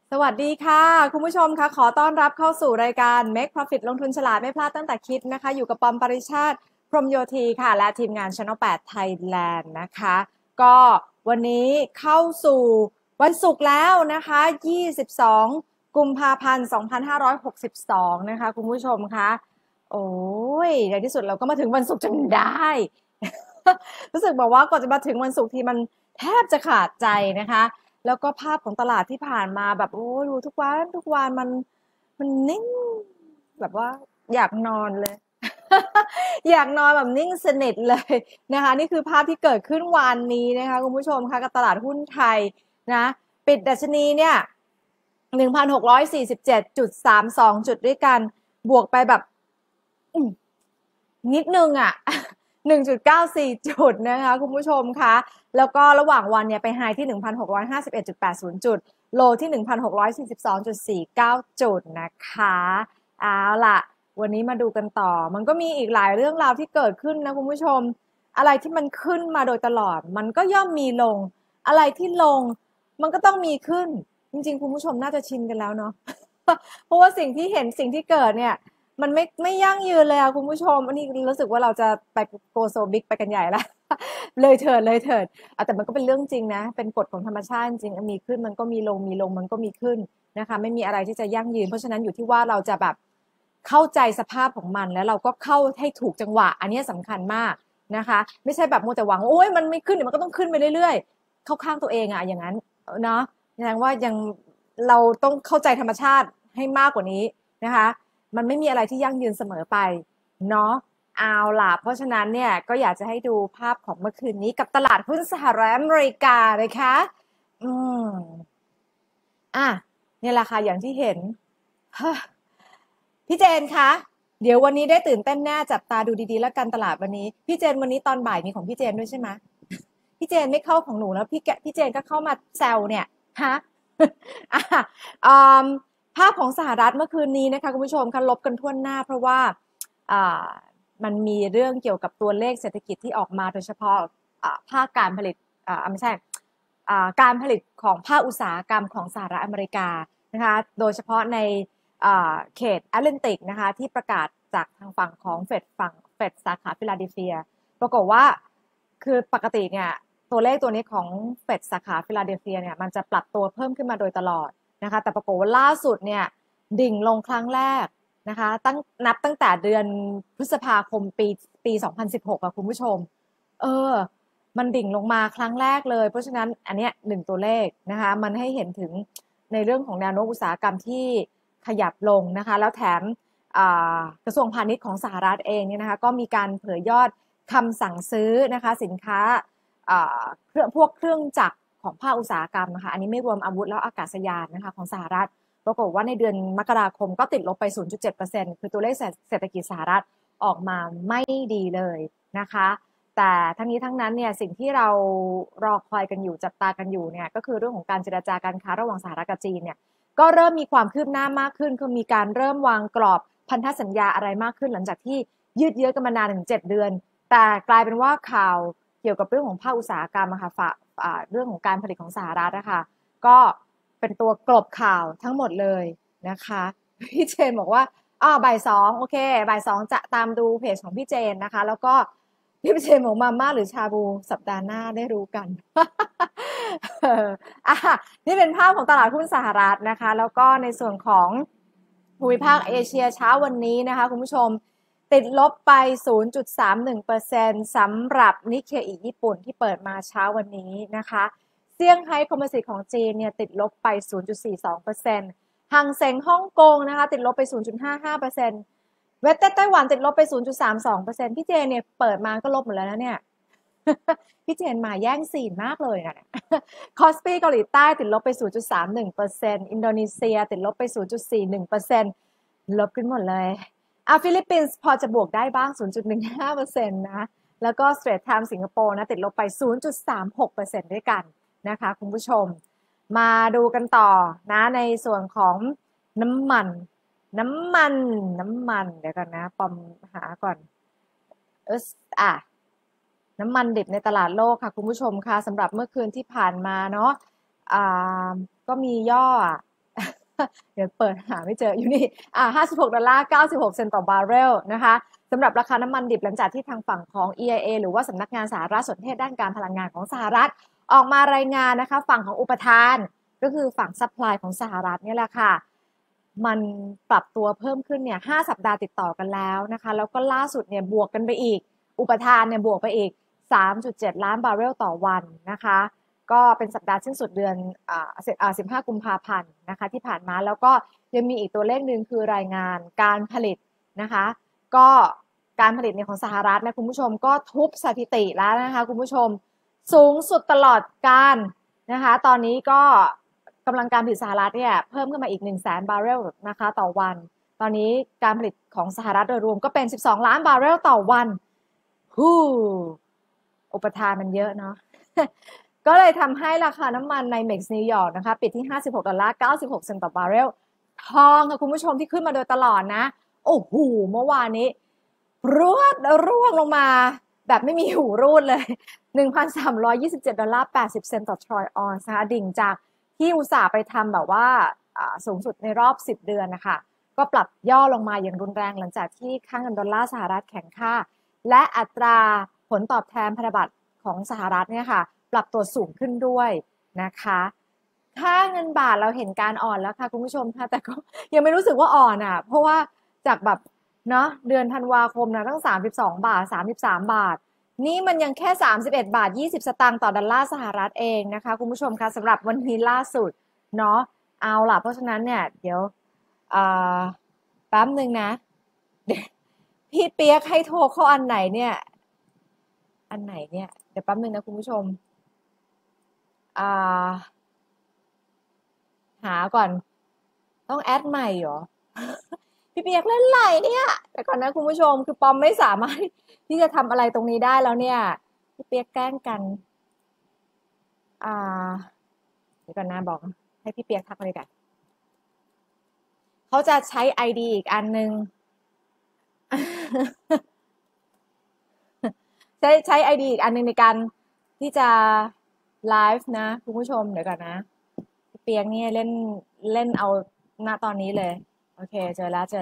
สวัสดีค่ะคุณผู้ชมค่ะขอต้อนรับเข้าสู่รายการ Make Profit ลงทุนฉลาดไม่พลาดตั้งแต่คิดนะคะอยู่กับปอมปริชาติพรหมโยธีค่ะและทีมงาน Channel 8 Thailand นะคะก็วันนี้เข้าสู่วันศุกร์แล้วนะคะ22กุมภาพันธ์2562นะคะคุณผู้ชมคะโอ้ยในที่สุดเราก็มาถึงวันศุกร์จนได้รู้สึกบอกว่าก่อนจะมาถึงวันศุกร์ทีมันแทบจะขาดใจนะคะแล้วก็ภาพของตลาดที่ผ่านมาแบบโอ้ดูทุกวันมันนิ่งแบบว่าอยากนอนเลย อยากนอนแบบนิ่งสนิทเลยนะคะนี่คือภาพที่เกิดขึ้นวันนี้นะคะคุณผู้ชมคะกับตลาดหุ้นไทยนะปิดดัชนีเนี่ย1,647.32 จุดด้วยกันบวกไปแบบนิดนึงอ่ะ1.94 จุดนะคะคุณผู้ชมคะแล้วก็ระหว่างวันเนี่ยไปไฮที่ 1,651.80 จุดโลที่ 1,642.49 จุดนะคะเอาล่ะวันนี้มาดูกันต่อมันก็มีอีกหลายเรื่องราวที่เกิดขึ้นนะคุณผู้ชมอะไรที่มันขึ้นมาโดยตลอดมันก็ย่อมมีลงอะไรที่ลงมันก็ต้องมีขึ้นจริงๆคุณผู้ชมน่าจะชินกันแล้วเนาะ เพราะว่าสิ่งที่เห็นสิ่งที่เกิดเนี่ยมันไม่ยั่งยืนเลยอะคุณผู้ชมอันนี้รู้สึกว่าเราจะไปโกโซบิ๊กไปกันใหญ่แล้ว เลยเถิดแต่มันก็เป็นเรื่องจริงนะเป็นกฎของธรรมชาติจริงมีขึ้นมันก็มีลงมันก็มีขึ้นนะคะไม่มีอะไรที่จะยั่งยืนเพราะฉะนั้นอยู่ที่ว่าเราจะแบบเข้าใจสภาพของมันแล้วเราก็เข้าให้ถูกจังหวะอันนี้สำคัญมากนะคะไม่ใช่แบบมัวแต่หวังโอ้ยมันไม่ขึ้นเดี๋ยวมันก็ต้องขึ้นไปเรื่อยๆเข้าข้างตัวเองอะอย่างนั้นเนาะแสดงว่ายังเราต้องเข้าใจธรรมชาติให้มากกว่านี้นะคะมันไม่มีอะไรที่ยั่งยืนเสมอไปเนาะเอาล่ะเพราะฉะนั้นเนี่ยก็อยากจะให้ดูภาพของเมื่อคืนนี้กับตลาดหุ้นสหรัฐอเมริกานะคะอืมเนี่ยแหละค่ะอย่างที่เห็นพี่เจนคะเดี๋ยววันนี้ได้ตื่นเต้นแน่จับตาดูดีๆแล้วกันตลาดวันนี้พี่เจนวันนี้ตอนบ่ายมีของพี่เจนด้วยใช่ไหมพี่เจนไม่เข้าของหนูแล้วพี่เจนก็เข้ามาแซวเนี่ยฮะอ่ะอืมภาพของสหรัฐเมื่อคืนนี้นะคะคุณผู้ชมคะลบกันทั่วหน้าเพราะว่าอ่ามันมีเรื่องเกี่ยวกับตัวเลขเศรษฐกิจที่ออกมาโดยเฉพาะภาคการผลิตไม่ใช่การผลิตของภาคอุตสาหกรรมของสหรัฐอเมริกานะคะโดยเฉพาะในเขตแอตแลนติกนะคะที่ประกาศจากทางฝั่งของเฟดสาขาฟิลาเดลเฟียปรากฏว่าคือปกติเนี่ยตัวเลขตัวนี้ของเฟดสาขาฟิลาเดลเฟียเนี่ยมันจะปรับตัวเพิ่มขึ้นมาโดยตลอดนะคะแต่ปรากฏว่าล่าสุดเนี่ยดิ่งลงครั้งแรกนะคะตั้งแต่เดือนพฤษภาคมปี2016อะคุณผู้ชมเออมันดิ่งลงมาครั้งแรกเลยเพราะฉะนั้นอันเนี้ยหนึ่งตัวเลขนะคะมันให้เห็นถึงในเรื่องของแนวโน้มอุตสาหกรรมที่ขยับลงนะคะแล้วแถมกระทรวงพาณิชย์ของสหรัฐเองเนี่ยนะคะก็มีการเผยยอดคำสั่งซื้อนะคะสินค้าเครื่องจักรของภาคอุตสาหกรรมนะคะอันนี้ไม่รวมอาวุธแล้วอากาศยานนะคะของสหรัฐปรากฏว่าในเดือนมกราคมก็ติดลบไป 0.7% คือตัวเลขเศรษฐกิจสหรัฐออกมาไม่ดีเลยนะคะแต่ทั้งนี้ทั้งนั้นเนี่ยสิ่งที่เรารอคอยกันอยู่จับตากันอยู่เนี่ยก็คือเรื่องของการเจรจาการค้าระหว่างสหรัฐกับจีนเนี่ยก็เริ่มมีความคืบหน้ามากขึ้นคือมีการเริ่มวางกรอบพันธสัญญาอะไรมากขึ้นหลังจากที่ยืดเยื้อกันมานานถึง7 เดือนแต่กลายเป็นว่าข่าวเกี่ยวกับเรื่องของภาคอุตสาหกรรมอะค่ะเรื่องของการผลิตของสหรัฐนะคะก็เป็นตัวกลบข่าวทั้งหมดเลยนะคะพี่เจนบอกว่าบ่ายสองโอเคบ่ายสองจะตามดูเพจของพี่เจนนะคะแล้วก็พี่เจนบอกมาม่าหรือชาบูสัปดาห์หน้าได้รู้กันนี่เป็นภาพของตลาดหุ้นสหรัฐนะคะแล้วก็ในส่วนของภูมิภาคเอเชียเช้าวันนี้นะคะคุณผู้ชมติดลบไป 0.31% สำหรับนิเคอิญี่ปุ่นที่เปิดมาเช้าวันนี้นะคะเซี่ยงไฮ้คอมโพสิตของจีนเนี่ยติดลบไป 0.42%หังเส็งฮ่องกงนะคะติดลบไป 0.55%เวสเต้ไต้หวันติดลบไป 0.32% พี่เจเนี่ยเปิดมาก็ลบหมดแล้วนะเนี่ย พี่เจนมาแย่งซีนมากเลยนะคอสปีเกาหลีใต้ติดลบไป 0.31% อินโดนีเซียติดลบไป 0.41% ลบขึ้นหมดเลยฟิลิปปินส์พอจะบวกได้บ้าง 0.15% นะแล้วก็ Straits Times สิงคโปร์นะติดลบไป 0.36% ด้วยกันนะคะคุณผู้ชมมาดูกันต่อนะในส่วนของน้ำมันเดี๋ยวกันนะปอมหาก่อนน้ำมันดิบในตลาดโลกค่ะคุณผู้ชมค่ะสำหรับเมื่อคืนที่ผ่านมาเนาะก็มีย่อเดี๋ยวเปิดหาไม่เจออยู่นี่$56.96 ต่อบาร์เรลนะคะสำหรับราคาน้ำมันดิบหลังจากที่ทางฝั่งของ EIA หรือว่าสำนักงานสารสนเทศด้านการพลังงานของสหรัฐออกมารายงานนะคะฝั่งของอุปทานก็คือฝั่งซัพพลายของสหรัฐนี่แหละค่ะมันปรับตัวเพิ่มขึ้นเนี่ย5 สัปดาห์ติดต่อกันแล้วนะคะแล้วก็ล่าสุดเนี่ยบวกกันไปอีกอุปทานเนี่ยบวกไปอีก 3.7 ล้านบาร์เรลต่อวันนะคะก็เป็นสัปดาห์สิ้นสุดเดือน15 กุมภาพันธ์นะคะที่ผ่านมาแล้วก็ยังมีอีกตัวเลขหนึ่งคือรายงานการผลิตนะคะก็การผลิตในของสหรัฐนะคุณผู้ชมก็ทุบสถิติแล้วนะคะคุณผู้ชมสูงสุดตลอดการนะคะตอนนี้ก็กำลังการผลิตสหรัฐเนี่ยเพิ่มขึ้นมาอีก 100,000 บาร์เรลนะคะต่อวันตอนนี้การผลิตของสหรัฐโดยรวมก็เป็น12 ล้านบาร์เรลต่อวันฮู้อุปทานมันเยอะเนาะ ก็เลยทำให้ราคาน้ำมันในเม็กซ์นิวยอร์กนะคะปิดที่$56.96 ต่อบาร์เรลทองค่ะคุณผู้ชมที่ขึ้นมาโดยตลอดนะโอ้โหเมื่อวานนี้ร่วงลงมาแบบไม่มีหูรูดเลย$1,327.80 ต่อทรอยออนซ์นะคะดิ่งจากที่อุตส่าห์ไปทำแบบว่าสูงสุดในรอบ10 เดือนนะคะก็ปรับย่อลงมาอย่างรุนแรงหลังจากที่ค่าเงินดอลลาร์สหรัฐแข็งค่าและอัตราผลตอบแทนพันธบัตรของสหรัฐเนี่ยค่ะปรับตัวสูงขึ้นด้วยนะคะค่าเงินบาทเราเห็นการอ่อนแล้วค่ะคุณผู้ชมค่ะแต่ก็ยังไม่รู้สึกว่าอ่อนอ่ะเพราะว่าจากแบบเนาะเดือนธันวาคมนะตั้ง32 บาท33 บาทนี่มันยังแค่31.20 สตางค์ต่อดอลลาร์สหรัฐเองนะคะคุณผู้ชมคะสำหรับวันนี้ล่าสุดเนาะเอาล่ะเพราะฉะนั้นเนี่ยเดี๋ยวแป๊บนึงนะพี่เปียกให้โทรเข้าอันไหนเนี่ยเดี๋ยวแป๊บนึงนะคุณผู้ชมหาก่อนต้องแอดใหม่เหรอ พี่เปียกเล่นไหลเนี่ยแต่ก่อนนะคุณผู้ชมคือปอมไม่สามารถที่จะทำอะไรตรงนี้ได้แล้วเนี่ยพี่เปียกแกล้งกันเดี๋ยวก่อนนะบอกให้พี่เปียกทักมาเลยกันเขาจะใช้ ID อีกอันนึง ใช้ ID อีกอันนึงในการที่จะไลฟ์นะคุณผู้ชมเดี๋ยวก่อนนะพี่เปียกเนี่ยเล่นเอาณตอนนี้เลยโอเคเจอแล้ว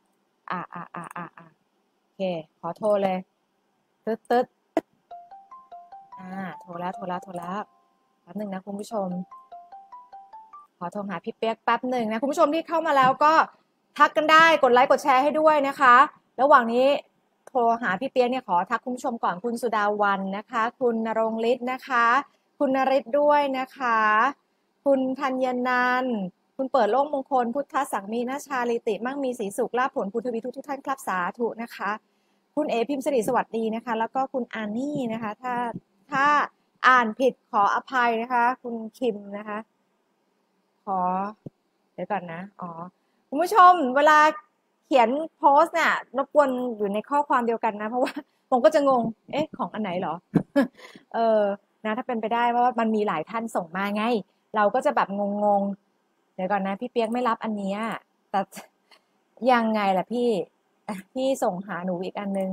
โอเคขอโทรเลยตึ๊ดโทรแล้วแป๊บนึงนะคุณผู้ชมขอโทรหาพี่เปียกแป๊บหนึ่งนะคุณผู้ชมที่เข้ามาแล้วก็ทักกันได้กดไลค์กดแชร์ให้ด้วยนะคะระหว่างนี้โทรหาพี่เปียกเนี่ยขอทักคุณผู้ชมก่อนคุณสุดาวันนะคะคุณณรงค์ฤทธิ์นะคะคุณนฤทธิ์ด้วยนะคะคุณธัญนันท์คุณเปิดโลกมงคลพุทธสังมีนาชาลิติมั่งมีสีสุขลาภผลพุทธวิทุกท่านครับสาธุนะคะคุณเอพิมพ์สิริสวัสดีนะคะแล้วก็คุณอานี่นะคะถ้าอ่านผิดขออภัยนะคะคุณคิมนะคะขอเดี๋ยวก่อนนะคุณผู้ชมเวลาเขียนโพสต์เนี่ยรบกวนอยู่ในข้อความเดียวกันนะเพราะว่าผมก็จะงงของอันไหนเหรอ นะถ้าเป็นไปได้เพราะว่ามันมีหลายท่านส่งมาไงเราก็จะแบบงงเดี๋ยวก่อนนะพี่เปียกไม่รับอันนี้แต่ยังไงล่ะพี่ส่งหาหนูอีกอันนึง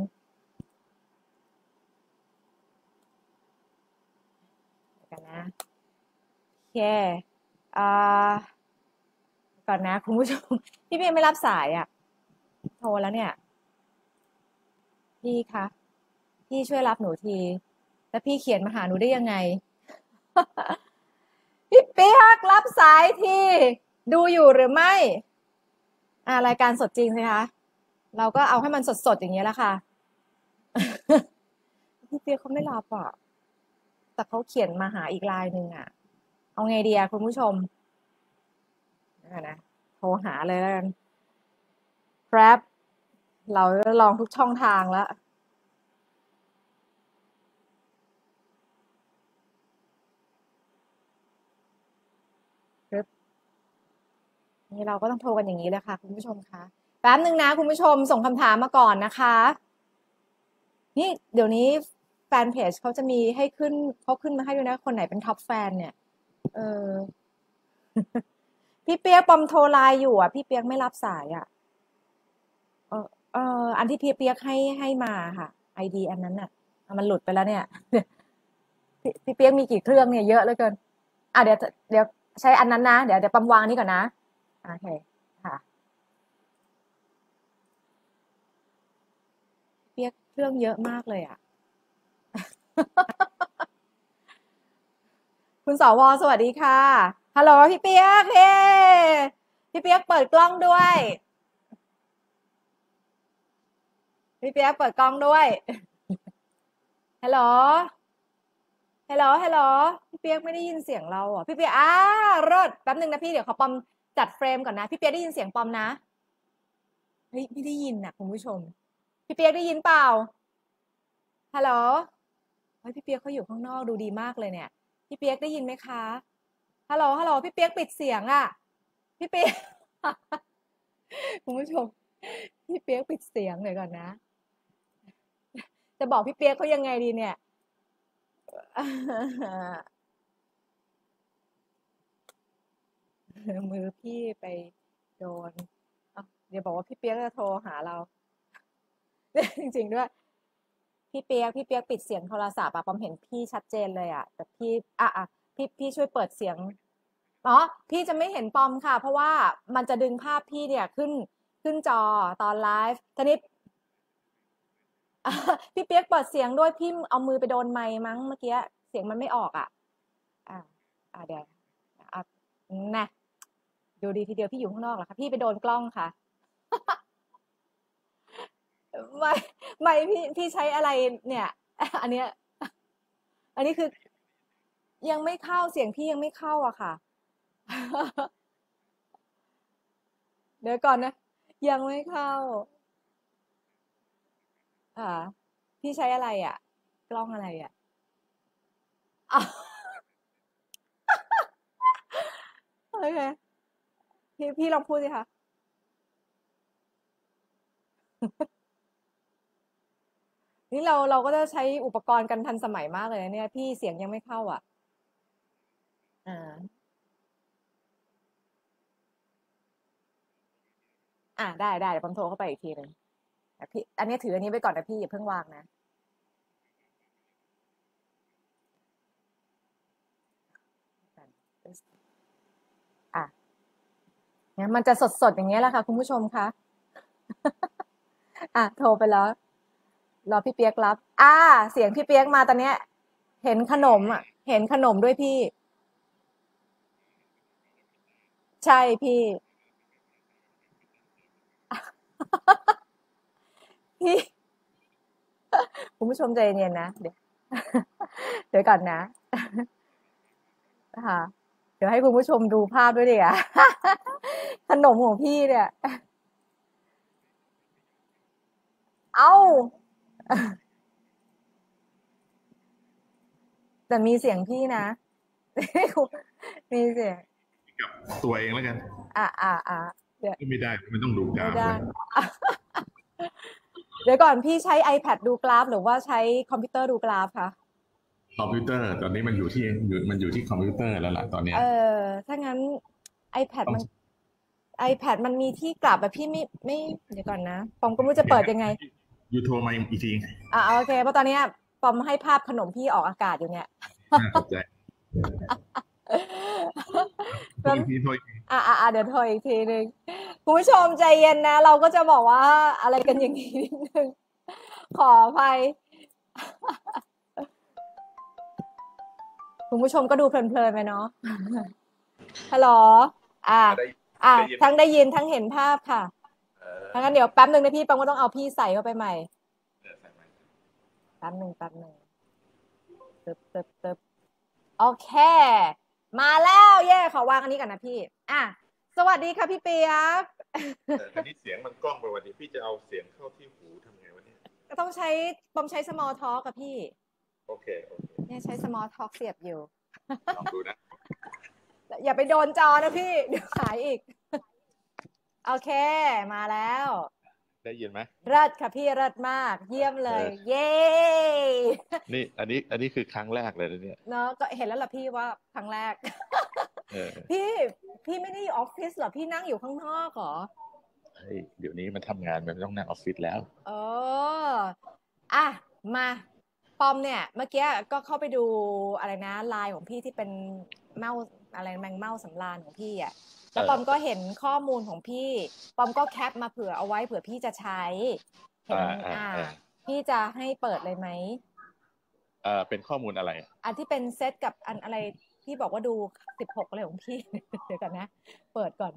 เดี๋ยวกันนะโอเคก่อนนะคุณผู้ชมพี่เปียกไม่รับสายโทรแล้วเนี่ยพี่คะพี่ช่วยรับหนูทีแล้วพี่เขียนมาหาหนูได้ยังไง พี่เปียกรับสายทีดูอยู่หรือไม่รายการสดจริงสิคะเราก็เอาให้มันสดๆอย่างนี้แหละค่ะ พี่เปียกเขาไม่รับแต่เขาเขียนมาหาอีกลายหนึ่งเอาไงดีคุณผู้ชมนะโทรหาเลยแล้วกันครับเราลองทุกช่องทางแล้วนี่เราก็ต้องโทรกันอย่างนี้เลยค่ะคุณผู้ชมคะแป๊บนึงนะคุณผู้ชมส่งคำถามมาก่อนนะคะนี่เดี๋ยวนี้แฟนเพจเขาจะมีให้เขาขึ้นมาให้ด้วยนะคนไหนเป็นท็อปแฟนเนี่ยพี่เปียกปอมโทรไลน์อยู่พี่เปียกไม่รับสายอันที่พี่เปียกให้มาค่ะไอดีอันนั้นมันหลุดไปแล้วเนี่ยพี่เปียกมีกี่เครื่องเนี่ยเยอะเหลือเกินเดี๋ยวใช้อันนั้นนะเดี๋ยวปอมวางนี้ก่อนนะโอเคค่ะเปียกเครื่องเยอะมากเลยอ่ะ คุณสวสวัสดีค่ะฮัลโหลพี่เปียกเฮ้พี่เปียกเปิดกล้องด้วยพี่เปียกเปิดกล้องด้วยฮัลโหลฮัลโหลฮัลโหลพี่เปียกไม่ได้ยินเสียงเราอ่ะพี่เปียกรถแป๊บนึงนะพี่เดี๋ยวขอปอมจัดเฟรมก่อนนะพี่เปียกได้ยินเสียงปอมนะเฮ้ยไม่ได้ยินนะคุณผู้ชมพี่เปียกได้ยินเปล่าฮัลโหลเฮ้ยพี่เปียกเขาอยู่ข้างนอกดูดีมากเลยเนี่ยพี่เปียกได้ยินไหมคะฮัลโหลฮัลโหลพี่เปียกปิดเสียงอ่ะพี่เปียกคุณผู้ชมพี่เปียกปิดเสียงเลยก่อนนะจะบอกพี่เปียกเขายังไงดีเนี่ยมือพี่ไปโดนเดี๋ยวบอกว่าพี่เปียกจะโทรหาเราจริงๆด้วยพี่เปียกปิดเสียงโทรศัพท์อะปอมเห็นพี่ชัดเจนเลยอะแต่พี่พี่ช่วยเปิดเสียงอ๋อพี่จะไม่เห็นปอมค่ะเพราะว่ามันจะดึงภาพพี่เนี่ยขึ้นจอตอนไลฟ์ทีนี้พี่เปียกเปิดเสียงด้วยพี่เอามือไปโดนไมค์มั้งเมื่อกี้เสียงมันไม่ออกอ่ะอ่าเดี๋ยวอ่ะนะดูดีทีเดียวพี่อยู่ข้างนอกเหรอคะพี่ไปโดนกล้องค่ะไม่ไม่พี่ใช้อะไรเนี่ยอันเนี้ยอันนี้คือยังไม่เข้าเสียงพี่ยังไม่เข้าอะค่ะเดี๋ยวก่อนนะยังไม่เข้าอ่าพี่ใช้อะไรอะกล้องอะไรอะอ่ะโอเคพี่ลองพูดสิคะนี่เราก็จะใช้อุปกรณ์กันทันสมัยมากเลยนะเนี่ยพี่เสียงยังไม่เข้าอ่ะอ่าได้เดี๋ยวผมโทรเข้าไปอีกทีหนึ่งแต่พี่อันนี้ถืออันนี้ไปก่อนนะพี่อย่าเพิ่งวางนะอ่ะงั้นมันจะสดอย่างเงี้ยแหละค่ะคุณผู้ชมคะโทรไปแล้วรอพี่เปียกรับเสียงพี่เปียกมาตอนเนี้ยเห็นขนมอ่ะเห็นขนมด้วยพี่ใช่พี่พี่คุณผู้ชมใจเย็นๆนะเดี๋ยวเดี๋ยวก่อนนะค่ะเดี๋ยวให้คุณผู้ชมดูภาพด้วยดิอ่ะขนมของพี่เนี่ยเอ้าแต่มีเสียงพี่นะมีเสียงกับตัวเองแล้วกันเดี๋ยวไม่ได้มันต้องดูกไม่ได้ราฟเลยเดี๋ยวก่อนพี่ใช้ iPad ดูกราฟหรือว่าใช้คอมพิวเตอร์ดูกราฟคะคอมพิวเตอร์ตอนนี้มันอยู่ที่คอมพิวเตอร์แล้วล่ะตอนเนี้เอยอถ้างั้น iPad ต้องมัน iPad มันมีที่กลับแบบพี่ไม่เดี๋ยวก่อนนะปอมก็ไม่รู้จะเปิดยังไงยูโทรมาอีกทีโอเคเพราะตอนเนี้ยปอมให้ภาพขนมพี่ออกอากาศอยู่เนี่ยน่าสนใจ โทรแล้วอีกทีโทรอีกทีเดี๋ยวโทรอีกทีหนึ่งคุณผู้ชมใจเย็นนะเราก็จะบอกว่าอะไรกันอย่างนี้นิดนึงขออภัยคุณผู้ชมก็ดูเพลินๆไปเนาะฮัลโหลอ่าได้ยินไหมทั้งได้ยินทั้งเห็นภาพค่ะถ้างั้นเดี๋ยวแป๊บหนึ่งนะพี่ปังก็ต้องเอาพี่ใส่เข้าไปใหม่ใส่ไหมแป๊บหนึ่งตึบโอเคมาแล้วเย่ขอวางอันนี้ก่อนนะพี่สวัสดีค่ะพี่เปียกอันนี้เสียงมันกล้องไปวันนี้พี่จะเอาเสียงเข้าที่หูทำไงวะเนี่ยก็ต้องใช้ปอมใช้ small talk กับพี่โอเคเนี่ยใช้ small talk เสียบอยู่ลองดูนะอย่าไปโดนจอนะพี่เดี๋ยวหายอีกโอเคมาแล้วได้ยินไหมเลิศค่ะพี่เลิศมากเยี่ยมเลยเย้นี่อันนี้คือครั้งแรกเลยนะเนี่ยเนาะก็เห็นแล้วล่ะพี่ว่าครั้งแรกเออพี่พี่ไม่ได้อยู่ออฟฟิศเหรอพี่นั่งอยู่ข้างนอกเหรอเฮ้ยเดี๋ยวนี้มันทำงานมันไม่ต้องนั่งออฟฟิศแล้วเอออ่ะมาปอมเนี่ยเมื่อกี้ก็เข้าไปดูอะไรนะไลน์ของพี่ที่เป็นเมาส์อะไรแมงเม่าสำราญของพี่อ่ะแล้วปอมก็เห็นข้อมูลของพี่ปอมก็แคปมาเผื่อเอาไว้เผื่อพี่จะใช้เห็นพี่จะให้เปิดเลยไหมเป็นข้อมูลอะไรอันที่เป็นเซตกับอันอะไรที่บอกว่าดู16อะไรของพี่ เดี๋ยวก่อนนะเปิดก่อน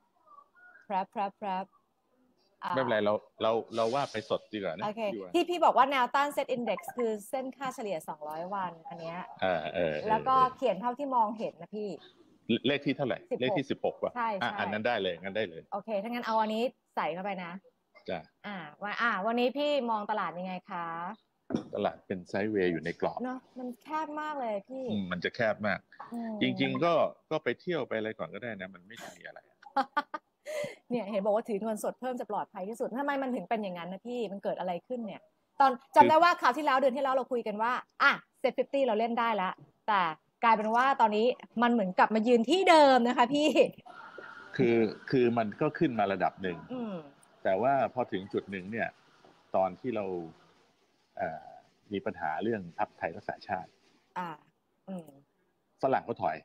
ครับไม่เป็นไรเราว่าไปสดดีกว่านะโอเคที่พี่บอกว่าแนวต้านเซตอินเด็กซ์คือเส้นค่าเฉลี่ย200วันอันเนี้ยแล้วก็เขียนเท่าที่มองเห็นนะพี่เลขที่เท่าไหร่เลขที่16ป่ะใช่อันนั้นได้เลยงั้นได้เลยโอเคถ้างั้นเอาอันนี้ใส่เข้าไปนะจ้ะวันนี้พี่มองตลาดยังไงคะตลาดเป็นไซด์เวย์อยู่ในกรอบเนาะมันแคบมากเลยพี่มันจะแคบมากจริงๆก็ไปเที่ยวไปอะไรก่อนก็ได้นะมันไม่มีอะไรเนี่ยเห็นบอกว่าถือเงินสดเพิ่มจะปลอดภัยที่สุดทำไมมันถึงเป็นอย่างนั้นนะพี่มันเกิดอะไรขึ้นเนี่ยตอนจำได้ว่าคราวที่แล้วเดือนที่แล้วเราคุยกันว่าเซ็ต50เราเล่นได้แล้วแต่กลายเป็นว่าตอนนี้มันเหมือนกลับมายืนที่เดิมนะคะพี่คือมันก็ขึ้นมาระดับหนึ่งแต่ว่าพอถึงจุดหนึ่งเนี่ยตอนที่เรามีปัญหาเรื่องพรรคไทยรักษาชาติฝรั่งเขาถอย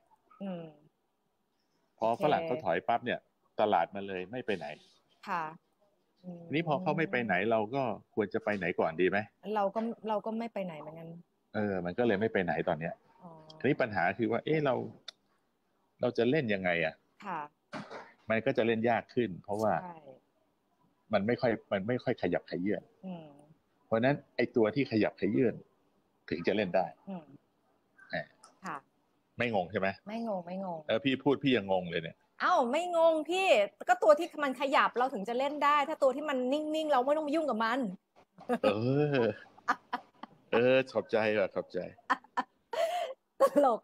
พอฝรั่งเขาถอยปั๊บเนี่ยตลาดมันเลยไม่ไปไหนค่ะนี้พอเขาไม่ไปไหนเราก็ควรจะไปไหนก่อนดีไหมเราก็ไม่ไปไหนเหมือนกันมันก็เลยไม่ไปไหนตอนเนี้ยทีนี้ปัญหาคือว่าเราจะเล่นยังไงค่ะมันก็จะเล่นยากขึ้นเพราะว่ามันไม่ค่อยขยับขยื่นเพราะนั้นไอ้ตัวที่ขยับขยื่นถึงจะเล่นได้ค่ะไม่งงใช่ไหมไม่งงพี่พูดพี่ยังงงเลยเนี่ยไม่งงพี่ก็ตัวที่มันขยับเราถึงจะเล่นได้ถ้าตัวที่มันนิ่งๆเราไม่ต้องมายุ่งกับมันขอบใจขอบใจตลก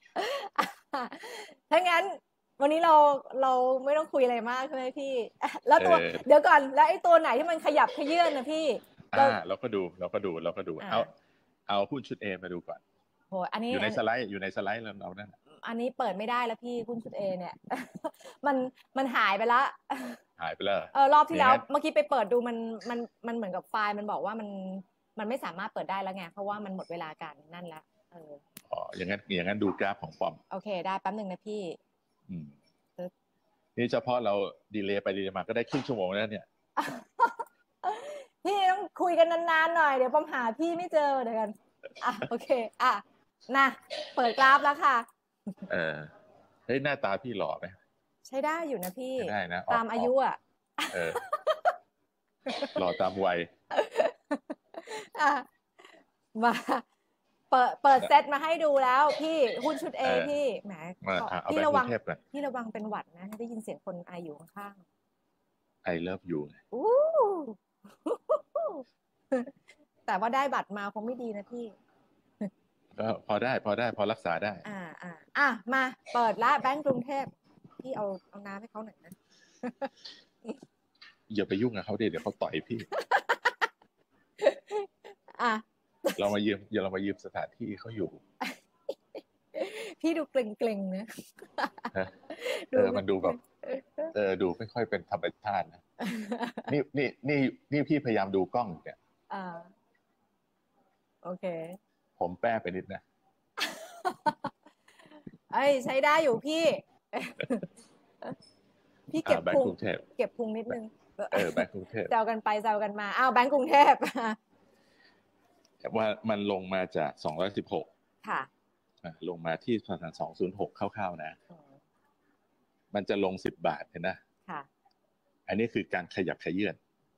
ถ้างั้นวันนี้เราไม่ต้องคุยอะไรมากใช่ไหมพี่แล้วตัวเดี๋ยวก่อนแล้วไอ้ตัวไหนที่มันขยับขยื่นนะพี่เราก็ดูเอาหุ้นชุด A มาดูก่อนโหอันนี้อยู่ในสไลด์เรานั่นอันนี้เปิดไม่ได้แล้วพี่หุ้นชุด A เนี่ยมันหายไปแล้วรอบที่แล้วเมื่อกี้ไปเปิดดูมันเหมือนกับไฟล์มันบอกว่ามันไม่สามารถเปิดได้แล้วไงเพราะว่ามันหมดเวลาการนั่นแล้วอย่างนั้นดูกราฟของปอมโอเคได้แป๊บนึงนะพี่นี่เฉพาะเราดีเลย์ไปดีเลย์มาก็ได้ครึ่งชั่วโมงแล้วเนี่ยพี่ต้องคุยกันนานๆหน่อยเดี๋ยวปอมหาพี่ไม่เจอเดี๋ยวกันโอเคนะเปิดกราฟแล้วค่ะหน้าตาพี่หล่อไหมใช้ได้อยู่นะพี่ได้นะตามอายุหล่อตามวัยมาเปิดเซตมาให้ดูแล้วพี่หุ้นชุด A พี่แหมพี่ระวังเป็นหวัดนะได้ยินเสียงคนไออยู่ข้างๆ I love you แต่ว่าได้บัตรมาคงไม่ดีนะพี่ก็พอรักษาได้มาเปิดละแบงก์กรุงเทพพี่เอาน้ำให้เขาหน่อยนะอย่าไปยุ่งกับเขาเดี๋ยวเขาต่อยพี่เรามายืมสถานที่เขาอยู่พี่ดูเกรงๆนะมันดูแบบดูไม่ค่อยเป็นธรรมชาตินะนี่พี่พยายามดูกล้องเนี่ยโอเคผมแป้ไปนิดนะใช้ได้อยู่พี่เก็บพุงนิดนึงแบงก์กรุงเทพแซวกันไปแซวกันมาแบงก์กรุงเทพว่ามันลงมาจาก216 ค่ะลงมาที่ประมาณ206คร่าวๆนะมันจะลง10 บาทเห็นนะค่ะอันนี้คือการขยับขยื่น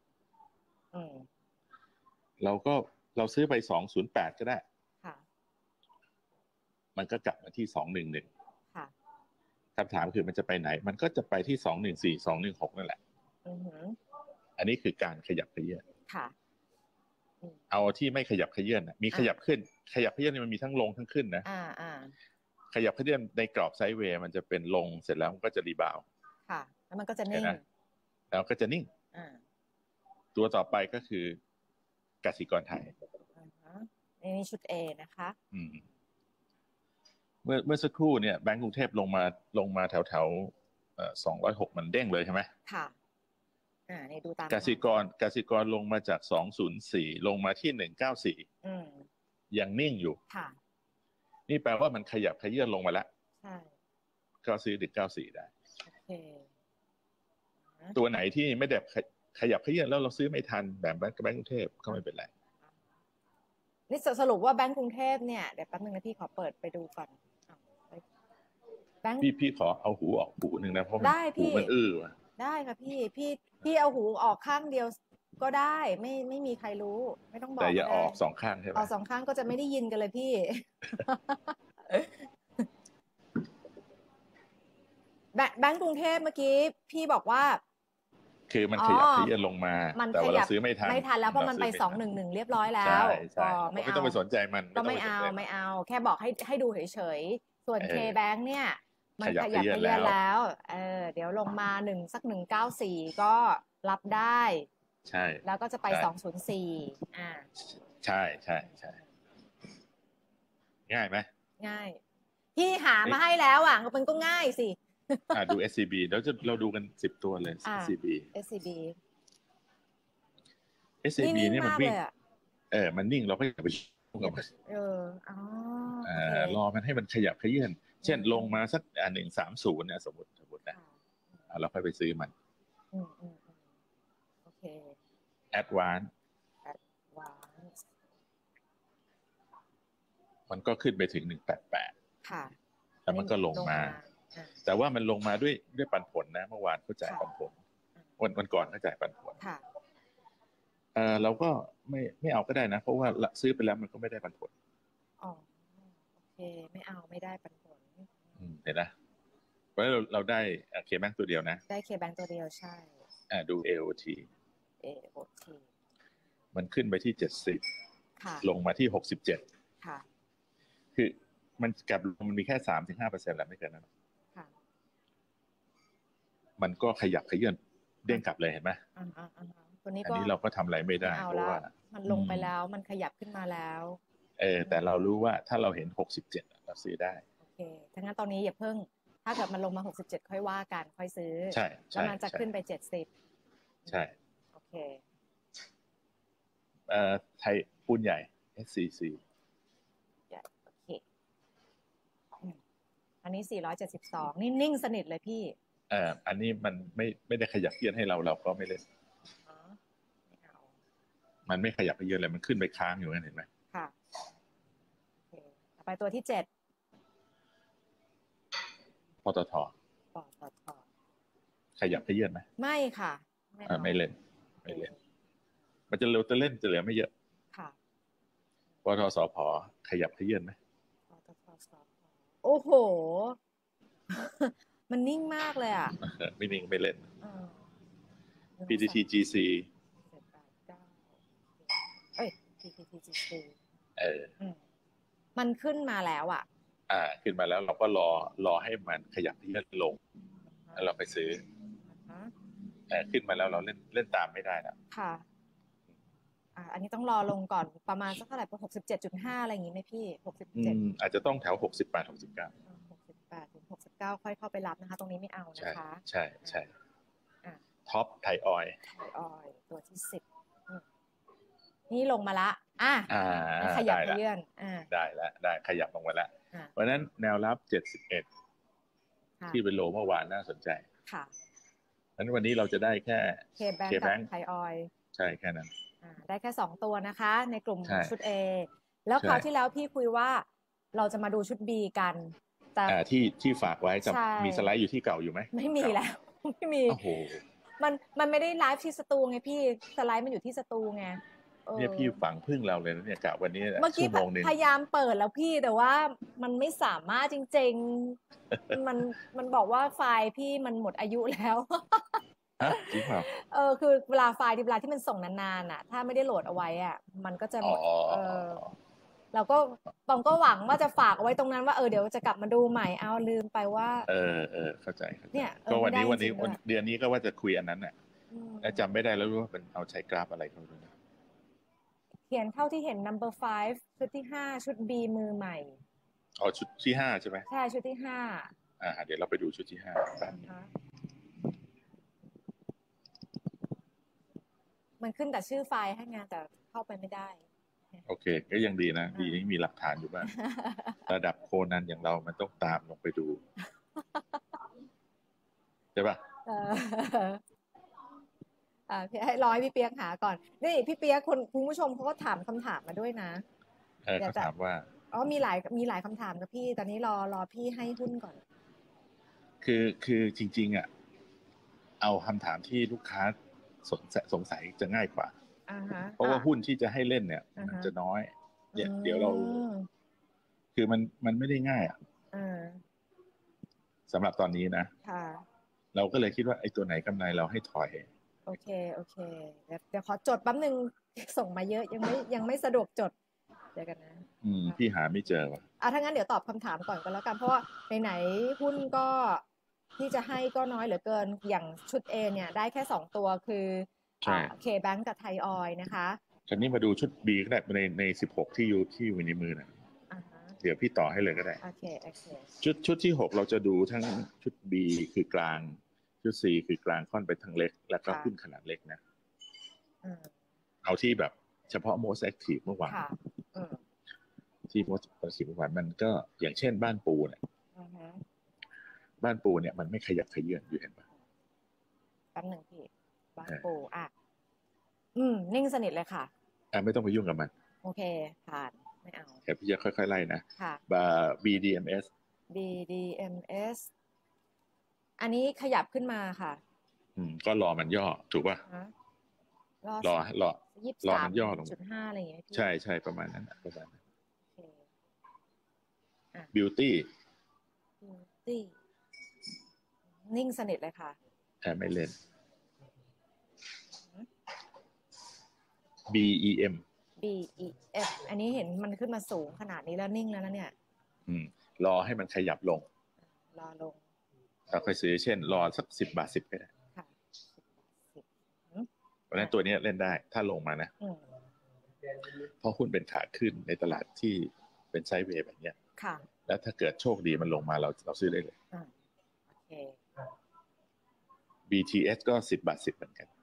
เราซื้อไป208ก็ได้ค่ะมันก็กลับมาที่211 ค่ะคำถามคือมันจะไปไหนมันก็จะไปที่214 216นั่นแหละอันนี้คือการขยับขยื่นค่ะเอาที่ไม่ขยับขยื่นมีขยับขึ้นขยับขยื่นมันมีทั้งลงทั้งขึ้นนะขยับขยื่นในกรอบไซด์เวย์มันจะเป็นลงเสร็จแล้วมันก็จะรีบาวค่ะแล้วมันก็จะนิ่งแล้วก็จะนิ่งตัวต่อไปก็คือกสิกรไทยนี่ชุด A นะคะเมื่อสักครู่เนี่ยแบงก์กรุงเทพลงมาแถว206มันเด้งเลยใช่ไหมค่ะนี่ดูตามกสิกรลงมาจาก204ลงมาที่194ยังนิ่งอยู่ค่ะนี่แปลว่ามันขยับขยื่นลงมาแล้วใช่ก็ซื้อ194ได้โอเคตัวไหนที่ไม่ได้ขยับเขยื้อนแล้วเราซื้อไม่ทันแบบแบงก์กรุงเทพก็ไม่เป็นไรนี่สรุปว่าแบงก์กรุงเทพเนี่ยเดี๋ยวแป๊บนึงนะพี่ขอเปิดไปดูก่อนแบงก์พี่ขอเอาหูออกหูหนึ่งนะเพราะหูมันว่ะได้ค่ะพี่เอาหูออกข้างเดียวก็ได้ไม่มีใครรู้ไม่ต้องบอกแต่อย่าออกสองข้างใช่ไหมออกสองข้างก็จะไม่ได้ยินกันเลยพี่ แบงก์กรุงเทพเมื่อกี้พี่บอกว่าคือมันขยับขยื่นลงมาแต่ว่าเราซื้อไม่ทันแล้วเพราะมันไป211เรียบร้อยแล้วก็ไม่ต้องไปสนใจมันก็ไม่เอาแค่บอกให้ดูเฉยๆส่วน K-Bank เนี่ยมันขยับขยื่นแล้วเดี๋ยวลงมาสัก194ก็รับได้ใช่แล้วก็จะไป204 ใช่ง่ายไหมง่ายพี่หามาให้แล้วอ่ะมันก็ง่ายสิดู SCB แล้วเราดูกัน10ตัวเลย SCB เนี่ยมันวิ่งมันนิ่งเราก็อย่าไปยุ่งกับมันรอมันให้มันขยับขยื่นเช่นลงมาสัก130เนี่ยสมมตินะเราค่อยไปซื้อมันโอเค Advance มันก็ขึ้นไปถึง188 ค่ะแล้วมันก็ลงมาแต่ว่ามันลงมาด้วยปันผลนะเมื่อวานเขาจ่ายปันผลวันก่อนเขาจ่ายปันผลเราก็ไม่เอาก็ได้นะเพราะว่าซื้อไปแล้วมันก็ไม่ได้ปันผลโอเคไม่ได้ปันผลเห็นนะเพราะเราได้K-Bankตัวเดียวนะได้K-Bankตัวเดียวใช่ดู AOT มันขึ้นไปที่70ลงมาที่67 ค่ะคือมันกลับมันมีแค่ 3-5% แหละไม่เกินนั้นมันก็ขยับขยื่นเด้งกลับเลยเห็นไหมตัวนี้อันนี้เราก็ทำอะไรไม่ได้เพราะว่ามันลงไปแล้วมันขยับขึ้นมาแล้วแต่เรารู้ว่าถ้าเราเห็น67เราซื้อได้โอเคถ้างั้นตอนนี้อย่าเพิ่งถ้าเกิดมันลงมา67ค่อยว่ากันค่อยซื้อใช่แล้วมันจะขึ้นไป70 ใช่โอเคไทยปูนใหญ่ SCC โอเคอันนี้472นิ่งสนิทเลยพี่อันนี้มันไม่ได้ขยับเยื่อนให้เราก็ไม่เล่นมันไม่ขยับเยื่อนเลยมันขึ้นไปค้างอยู่นั่นเห็นไหมค่ะต่อไปตัวที่7 ปตทขยับเยื่อนไหมไม่ค่ะไม่เล่นมันจะเล่นจะเหลือไม่เยอะค่ะปตทสผขยับเยื่อนไหมปตทสผโอ้โหมันนิ่งมากเลยอ่ะไม่นิ่งไม่เล่นPTTGC PTTGC มันขึ้นมาแล้วอ่ะขึ้นมาแล้วเราก็รอให้มันขยับเลื่อนลงแล้วเราไปซื้อขึ้นมาแล้วเราเล่นตามไม่ได้นะค่ะอันนี้ต้องรอลงก่อนประมาณสักเท่าไหร่67.5อะไรอย่างงี้ไหมพี่67 อาจจะต้องแถว68-69 ถึง69ค่อยเข้าไปรับนะคะตรงนี้ไม่เอานะคะใช่ท็อปไทยออยล์ตัวที่10นี่ลงมาละขยับเยื่อนได้แล้วได้ขยับลงมาแล้วเพราะนั้นแนวรับ71ที่เป็นโลเมื่อวานน่าสนใจค่ะงั้นวันนี้เราจะได้แค่ K-Bank กับไทยออยล์ใช่แค่นั้นได้แค่2ตัวนะคะในกลุ่มชุด A แล้วคราวที่แล้วพี่คุยว่าเราจะมาดูชุด B กันแต่ที่ฝากไว้จะมีสไลด์อยู่ที่เก่าอยู่ไหมไม่มีแล้วไม่มีโอ้โหมันไม่ได้ไลฟ์ที่สตูไงพี่สไลด์มันอยู่ที่สตูไงเนี่ยพี่ฝังพึ่งเราเลยนะเนี่ยกะวันนี้เมื่อกี้พยายามเปิดแล้วพี่แต่ว่ามันไม่สามารถจริงๆมันบอกว่าไฟล์พี่มันหมดอายุแล้วจริงเปล่าคือเวลาไฟล์ที่มันส่งนานๆอ่ะถ้าไม่ได้โหลดเอาไว้อ่ะมันก็จะหมดเราก็ปองก็หวังว่าจะฝากเอาไว้ตรงนั้นว่าเดี๋ยวจะกลับมาดูใหม่เอาลืมไปว่าเข้าใจเนี่ยก็วันนี้เดือนนี้ก็ว่าจะคุยอันนั้นน่ะจำไม่ได้แล้วว่ามันเอาใช้กราฟอะไรเขาด้วยเขียนเท่าที่เห็น number 5ชุดที่5ชุด B มือใหม่ชุดที่5ใช่ไหมใช่ชุดที่ 5เดี๋ยวเราไปดูชุดที่5กันมันขึ้นแต่ชื่อไฟล์ให้งานแต่เข้าไปไม่ได้โอเคก็ยังดีนะดีนี่มีหลักฐานอยู่บ้างระดับโคนันอย่างเรามันต้องตามลงไปดูใช่ป่ะพี่ให้รอให้พี่เปียกหาก่อนนี่พี่เปียกคุณผู้ชมเขาก็ถามคำถามมาด้วยนะเขาถามว่าอ๋อมีหลายคำถามกับพี่ตอนนี้รอพี่ให้หุ้นก่อนคือจริงๆเอาคำถามที่ลูกค้าสงสัยจะง่ายกว่าเพราะว่าหุ้นที่จะให้เล่นเนี่ยมันจะน้อยเดี๋ยวเราคือมันไม่ได้ง่ายสำหรับตอนนี้นะเราก็เลยคิดว่าไอ้ตัวไหนกำไรเราให้ถอยโอเคเดี๋ยวขอจดแป๊บนึงส่งมาเยอะยังไม่สะดวกจดเดี๋ยวกันนะพี่หาไม่เจอว่ะถ้างั้นเดี๋ยวตอบคำถามก่อนก็แล้วกันเพราะว่าไหนหุ้นก็ที่จะให้ก็น้อยเหลือเกินอย่างชุด A เนี่ยได้แค่2ตัวคือเคแบงก์กับไทยออยนะคะคราวนี้มาดูชุด B ก็ได้ใน16ที่อยู่ในมือนะเดี๋ยวพี่ต่อให้เลยก็ได้โอเคชุดที่6เราจะดูทั้งชุด B คือกลางชุด C คือกลางค่อนไปทางเล็กแล้วก็หุ้นขนาดเล็กนะเอาที่แบบเฉพาะ most active เมื่อวานที่ most active เมื่อวานมันก็อย่างเช่นบ้านปูเนี่ยบ้านปูเนี่ยมันไม่ขยับขยื่นอยู่เห็นปะแป๊บหนึ่งพี่บ้านปูนิ่งสนิทเลยค่ะไม่ต้องไปยุ่งกับมันโอเคผ่านไม่เอาแค่พี่จะค่อยๆไล่นะBDMs อันนี้ขยับขึ้นมาค่ะก็รอมันย่อถูกป่ะรอมันย่อลง 23.5อะไรอย่างเงี้ยใช่ประมาณนั้นประมาณนั้นBeauty นิ่งสนิทเลยค่ะไม่เล่น BEM อันนี้เห็นมันขึ้นมาสูงขนาดนี้แล้วนิ่งแล้วนะเนี่ยรอให้มันขยับลงรอลงเราค่อยซื้อเช่นรอสัก10 บาท 10ก็ได้ค่ะเพราะฉะนั้นตัวนี้เล่นได้ถ้าลงมานะเพราะหุ้นเป็นขาขึ้นในตลาดที่เป็นไซด์เวย์แบบนี้ค่ะแล้วถ้าเกิดโชคดีมันลงมาเราซื้อได้เลยโอเค BTS ก็10 บาท 10เหมือนกัน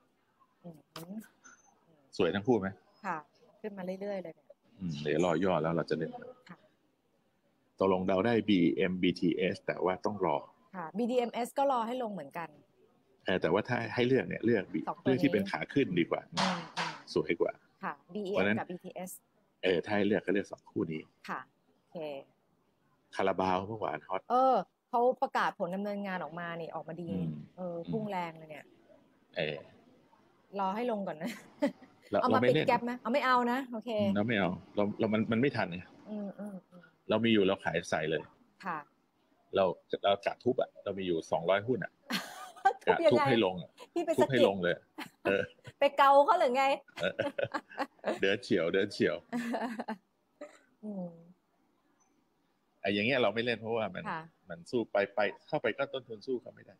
สวยทั้งคู่ไหมค่ะขึ้นมาเรื่อยๆเลยเนี่ยเดี๋ยวรอย่อแล้วเราจะเล่นตกลงเดาได้ BM BTS แต่ว่าต้องรอค่ะ BDMs ก็รอให้ลงเหมือนกันแต่ว่าถ้าให้เลือกเนี่ยเลือกที่เป็นขาขึ้นดีกว่าสวยกว่าค่ะ BM กับ BTS ถ้าให้เลือกก็เลือก2คู่นี้ค่ะโอเคคาราบาวเมื่อวานฮอตเขาประกาศผลดำเนินงานออกมานี่ออกมาดีพุ่งแรงเลยเนี่ยรอให้ลงก่อนนะเอามาปิดแก๊ปไหมเอาไม่เอานะโอเคเราไม่เอามันไม่ทันไงเรามีอยู่เราขายใส่เลยค่ะเรากะทุบเรามีอยู่200หุ้นกะทุบให้ลงทุบให้ลงเลยไปเกาเขาหรือไงเดินเฉียวอย่างเงี้ยเราไม่เล่นเพราะว่ามันสู้ไปเข้าไปก็ต้นทุนสู้เขาไม่ได้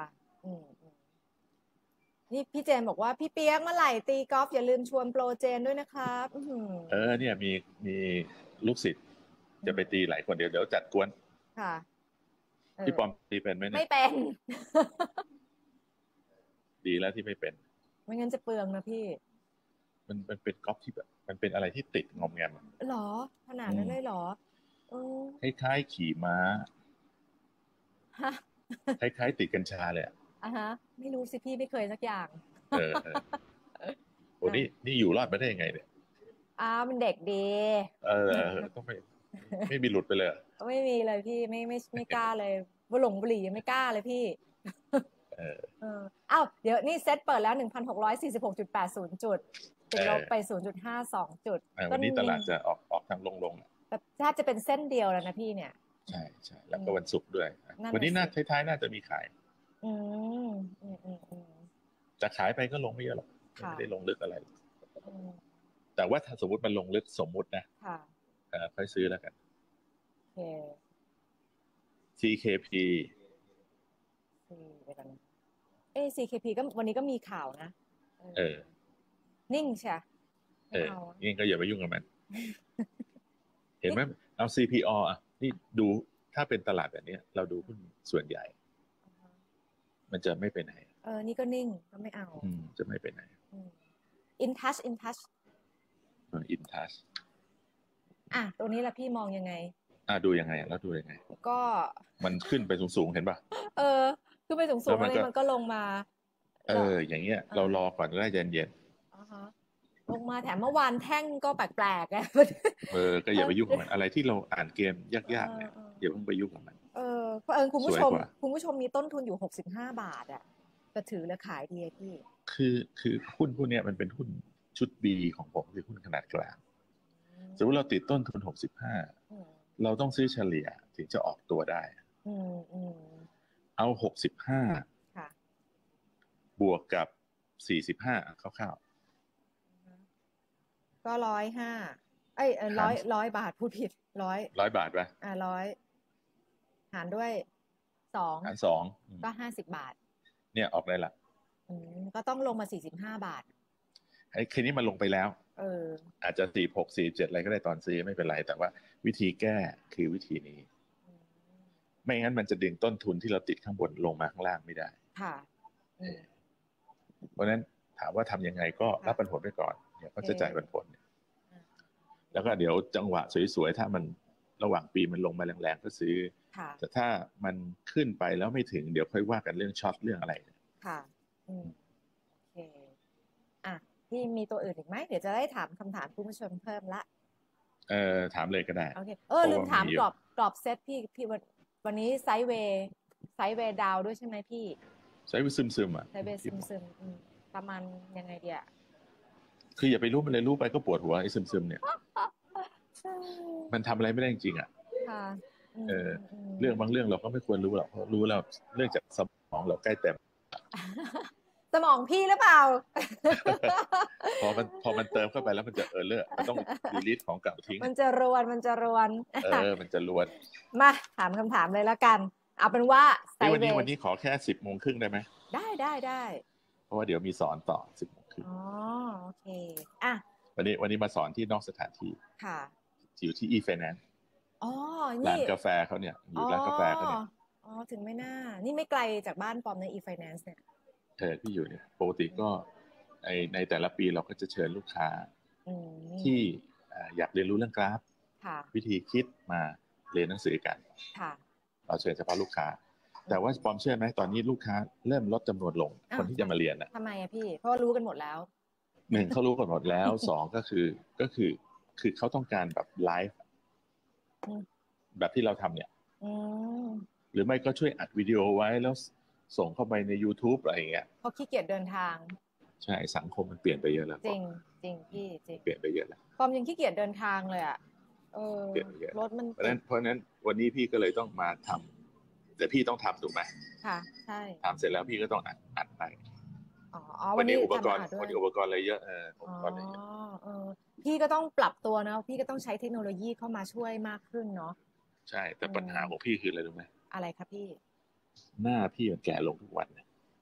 นี่พี่เจนบอกว่าพี่เปียกเมื่อไหร่ตีกอล์ฟอย่าลืมชวนโปรเจนด้วยนะครับเนี่ยมีลูกศิษย์จะไปตีหลายคนเดี๋ยวจัดกวนค่ะพี่ปอมตีเป็นไหมเนี่ยไม่เป็นดีแล้วที่ไม่เป็นไม่งั้นจะเปลืองนะพี่มันเป็นกอล์ฟที่แบบมันเป็นอะไรที่ติดงอมแงมหรอขนาดนั้นเลยหรอคล้ายๆขี่ม้าคล้ายๆติดกัญชาเลยไม่รู้สิพี่ไม่เคยสักอย่างโอ้นี่อยู่รอดมาได้ยังไงเนี่ยมันเด็กดีต้องไม่มีหลุดไปเลยไม่มีเลยพี่ไม่กล้าเลยบุหรี่ยังไม่กล้าเลยพี่เดี๋ยวนี่เซ็ตเปิดแล้ว 1,646.80 จุดติดลบไป 0.52 จุดวันนี้ตลาดจะออกทางลงแต่ถ้าจะเป็นเส้นเดียวแล้วนะพี่เนี่ยใช่แล้วก็วันศุกร์ด้วยวันนี้ท้ายน่าจะมีขายจะขายไปก็ลงไม่เยอะหรอกไม่ได้ลงลึกอะไรแต่ว่าถ้าสมมติมันลงลึกสมมุตินะค่อยซื้อแล้วกัน CKP CKP ก็วันนี้ก็มีข่าวนะนิ่งใช่นิ่งก็อย่าไปยุ่งกับมันเห็นไหมเอา CPO นี่ดูถ้าเป็นตลาดแบบนี้เราดูหุ้นส่วนใหญ่มันจะไม่ไปไหนนี่ก็นิ่งก็ไม่เอาจะไม่ไปไหน InTouch InTouch ตัวนี้ละพี่มองยังไงดูยังไงแล้วดูยังไงก็มันขึ้นไปสูงๆเห็นป่ะคือไปสูงๆอะไรมันก็ลงมาอย่างเงี้ยเรารอก่อนได้เย็นลงมาแถมเมื่อวานแท่งก็แปลกๆไงก็อย่าไปยุ่งกับมันอะไรที่เราอ่านเกมยากๆเนี่ยอย่าเพิ่งไปยุ่งกับมันเพราะคุณผู้ชมมีต้นทุนอยู่65 บาทอ่ะจะถือและขายดีพี่คือหุ้นพวกนี้มันเป็นหุ้นชุด B ของผมคือหุ้นขนาดกลางสมมติเราติดต้นทุน65เราต้องซื้อเฉลี่ยถึงจะออกตัวได้เอา65บวกกับ45คร่าวๆก็105100 บาทพูดผิด100 บาทป่ะ 100หารด้วย2 หาร2 ก็50 บาทเนี่ยออกได้ละก็ต้องลงมา45 บาทไอ้คืนนี้มันลงไปแล้วอาจจะ46 47อะไรก็ได้ตอนซื้อไม่เป็นไรแต่ว่าวิธีแก้คือวิธีนี้ไม่งั้นมันจะดึงต้นทุนที่เราติดข้างบนลงมาข้างล่างไม่ได้ค่ะเพราะฉะนั้นถามว่าทำยังไงก็รับปันผลไปก่อนเนี่ยก็จะจ่ายปันผลแล้วก็เดี๋ยวจังหวะสวยๆถ้ามันระหว่างปีมันลงมาแรงๆก็ซื้อแต่ถ้ามันขึ้นไปแล้วไม่ถึงเดี๋ยวค่อยว่ากันเรื่องช็อตเรื่องอะไรค่ะโอเคพี่มีตัวอื่นอีกไหมเดี๋ยวจะได้ถามคำถามคุณผู้ชมเพิ่มละถามเลยก็ได้โอเคลืมถามกรอบเซตพี่วันนี้ไซด์เวย์ดาวด้วยใช่ไหมพี่ไซด์เวย์ซึมไซด์เวย์ซึมประมาณยังไงเดียคืออย่าไปรู้มันเลยรู้ไปก็ปวดหัวไอ้ซึมเนี่ยมันทำอะไรไม่ได้จริงเรื่องบางเรื่องเราก็ไม่ควรรู้หรอกเพราะรู้แล้วเรื่องจากสมองเราใกล้เต็มสมองพี่หรือเปล่าพอมันเติมเข้าไปแล้วมันจะเลิกมันต้องดีลิทของเก่าทิ้งมันจะรวนมันจะรวนมาถามคำถามเลยแล้วกันเอาเป็นว่าวันนี้ขอแค่10:30ได้ไหมได้เพราะว่าเดี๋ยวมีสอนต่อ10:30 โอเควันนี้มาสอนที่นอกสถานที่ค่ะอยู่ที่ e-finance ร้านกาแฟเขาเนี่ยอยู่ร้านกาแฟเขาเนี่ยถึงไม่น่านี่ไม่ไกลจากบ้านปอมใน e-finance เนี่ยที่อยู่เนี่ยปกติก็ในแต่ละปีเราก็จะเชิญลูกค้าที่อยากเรียนรู้เรื่องกราฟวิธีคิดมาเรียนหนังสือกันเราเชิญเฉพาะลูกค้าแต่ว่าปอมเชื่อไหมตอนนี้ลูกค้าเริ่มลดจำนวนลงคนที่จะมาเรียนทำไมพี่เพราะรู้กันหมดแล้ว 1เขารู้กันหมดแล้ว2ก็คือเขาต้องการแบบไลฟ์แบบที่เราทำเนี่ยหรือไม่ก็ช่วยอัดวิดีโอไว้แล้วส่งเข้าไปใน YouTube อะไรอย่างเงี้ยเขาขี้เกียจเดินทางใช่สังคมมันเปลี่ยนไปเยอะแล้วจริงพี่จริงเปลี่ยนไปเยอะแล้วปอมยังขี้เกียจเดินทางเลยเปลี่ยนไปเยอะรถมันเพราะนั้นวันนี้พี่ก็เลยต้องมาทำแต่พี่ต้องทำถูกไหมค่ะใช่ทำเสร็จแล้วพี่ก็ต้องอัดไปวันนี้อุปกรณ์อะไรเยอะอุปกรณ์อะไรเยอะพี่ก็ต้องปรับตัวนะพี่ก็ต้องใช้เทคโนโลยีเข้ามาช่วยมากขึ้นเนาะใช่แต่ปัญหาของพี่คืออะไรรู้ไหมอะไรครับพี่หน้าพี่มันแก่ลงทุกวัน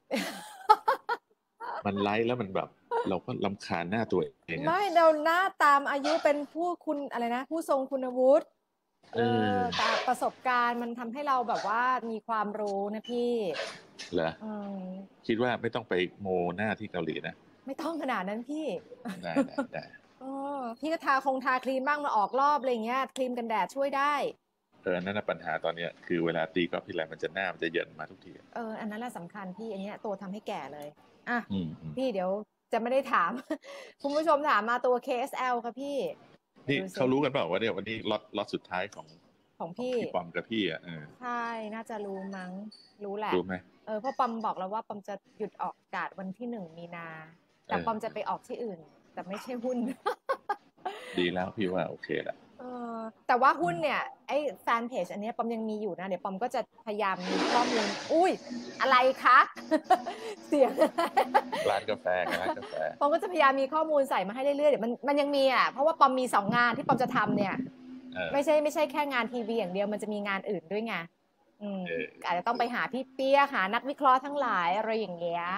มันไลฟ์แล้วมันแบบเราก็รำคาญหน้าตัวเองไม่เราหน้าตามอายุเป็นผู้คุณอะไรนะผู้ทรงคุณวุฒิแต่ประสบการณ์มันทำให้เราแบบว่ามีความรู้นะพี่เหรอคิดว่าไม่ต้องไปโมหน้าที่เกาหลีนะไม่ต้องขนาดนั้นพี่ได้พี่ก็ทาครีมบ้างมาออกรอบอะไรเงี้ยครีมกันแดดช่วยได้นั่นน่ะปัญหาตอนนี้คือเวลาตีกอล์ฟทีไรมันจะหน้ามันจะเยินมาทุกทีอันนั้นแหละสำคัญพี่อันนี้ตัวทำให้แก่เลยพี่เดี๋ยวจะไม่ได้ถามคุณผู้ชมถามมาตัว KSL ค่ะพี่นี่เขารู้กันเปล่าว่าเนี่ยวันนี้ล็อตสุดท้ายของพี่ปอมกับพี่ใช่น่าจะรู้มั้งรู้แหละรู้ไหมเพราะปอมบอกแล้วว่าปอมจะหยุดออกอากาศวันที่1 มีนาแต่ปอมจะไปออกที่อื่นแต่ไม่ใช่หุ้นดีแล้วพี่ว่าโอเคละแต่ว่าหุ้นเนี่ยไอ้แฟนเพจอันนี้ปอมยังมีอยู่นะเดี๋ยวปอมก็จะพยายามมีข้อมูลอุ้ยอะไรคะเสียงร้านกาแฟปอมก็จะพยายามมีข้อมูลใส่มาให้เรื่อยๆเดี๋ยวมันยังมีเพราะว่าปอมมี2 งานที่ปอมจะทำเนี่ยไม่ใช่แค่งานทีวีอย่างเดียวมันจะมีงานอื่นด้วยไงอาจจะต้องไปหาพี่เปียหานักวิเคราะห์ทั้งหลายอะไรอย่างเงี้ย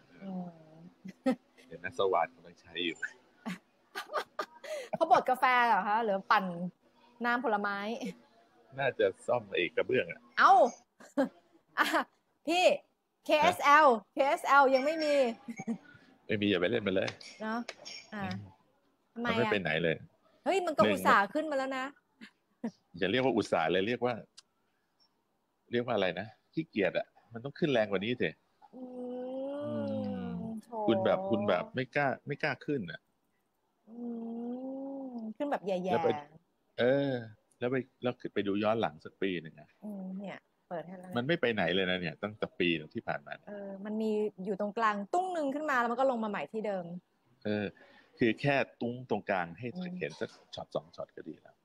เห็นนักสวัสดิ์กำลังใช้อยู่เขาบดกาแฟเหรอคะหรือปั่นน้ำผลไม้น่าจะซ่อมกระเบื้องพี่ KSL ยังไม่มีอย่าไปเล่นมันเลยเนาะทำไมไม่เป็นไหนเลยเฮ้ยมันก็อุตส่าห์ขึ้นมาแล้วนะอย่าเรียกว่าอุตส่าห์เลยเรียกว่าอะไรนะขี้เกียจมันต้องขึ้นแรงกว่านี้สิอืโถคุณแบบไม่กล้าขึ้นอ่ะขึ้นแบบแย่แล้วไปแล้วไปดูย้อนหลังสักปีหนึ่งอ่ะเนี่ย เปิดให้แล้วมันไม่ไปไหนเลยนะเนี่ยตั้งแต่ปีหนึ่งที่ผ่านมามันมีอยู่ตรงกลางตุ้งหนึ่งขึ้นมาแล้วมันก็ลงมาใหม่ที่เดิมคือแค่ตุ้งตรงกลางให้เห็นสักช็อต2 ช็อตก็ดีแล้ว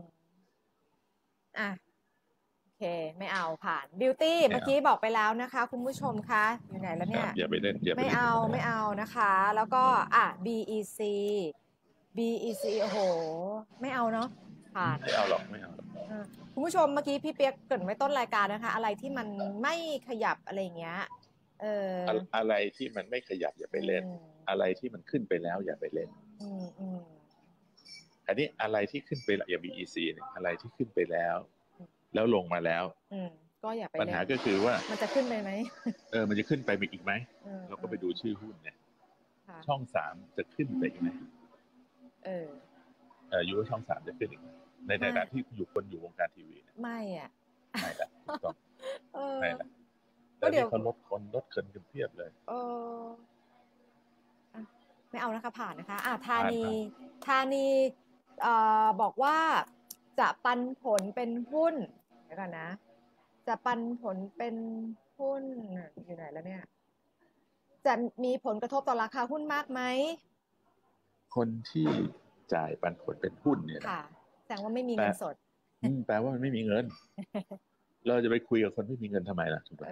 โอเคไม่เอาผ่านบิวตี้เมื่อกี้บอกไปแล้วนะคะคุณผู้ชมคะอยู่ไหนแล้วเนี่ยอย่าไปเล่นไม่เอานะคะแล้วก็BEC โอ้โหไม่เอาเนาะผ่านไม่เอาหรอกคุณผู้ชมเมื่อกี้พี่เปียกเกริ่นไว้ต้นรายการนะคะอะไรที่มันไม่ขยับอะไรอย่างเงี้ยอะไรที่มันไม่ขยับอย่าไปเล่นอะไรที่มันขึ้นไปแล้วอย่าไปเล่นอันนี้อะไรที่ขึ้นไปอย่าง BEC เนี่ยอะไรที่ขึ้นไปแล้วลงมาแล้วก็อย่าไปปัญหาก็คือว่ามันจะขึ้นไปไหมมันจะขึ้นไปอีกไหมเราก็ไปดูชื่อหุ้นเนี่ยช่อง3จะขึ้นไปอีกไหมอยู่ว่าช่อง3จะขึ้นอีกในฐานะที่อยู่วงการทีวีไม่ละถูกต้องไม่ละแล้วนี่เขาลดเคินกันเพียบเลยไม่เอานะคะผ่านนะคะธานีบอกว่าจะปันผลเป็นหุ้นเดี๋ยวก่อนนะจะปันผลเป็นหุ้นอยู่ไหนแล้วเนี่ยจะมีผลกระทบต่อราคาหุ้นมากไหมคนที่จ่ายปันผลเป็นหุ้นเนี่ยค่ะแสดงว่าไม่มีเงินสดแปลว่ามันไม่มีเงิน เราจะไปคุยกับคนไม่มีเงินทำไมล่ะถูกไหม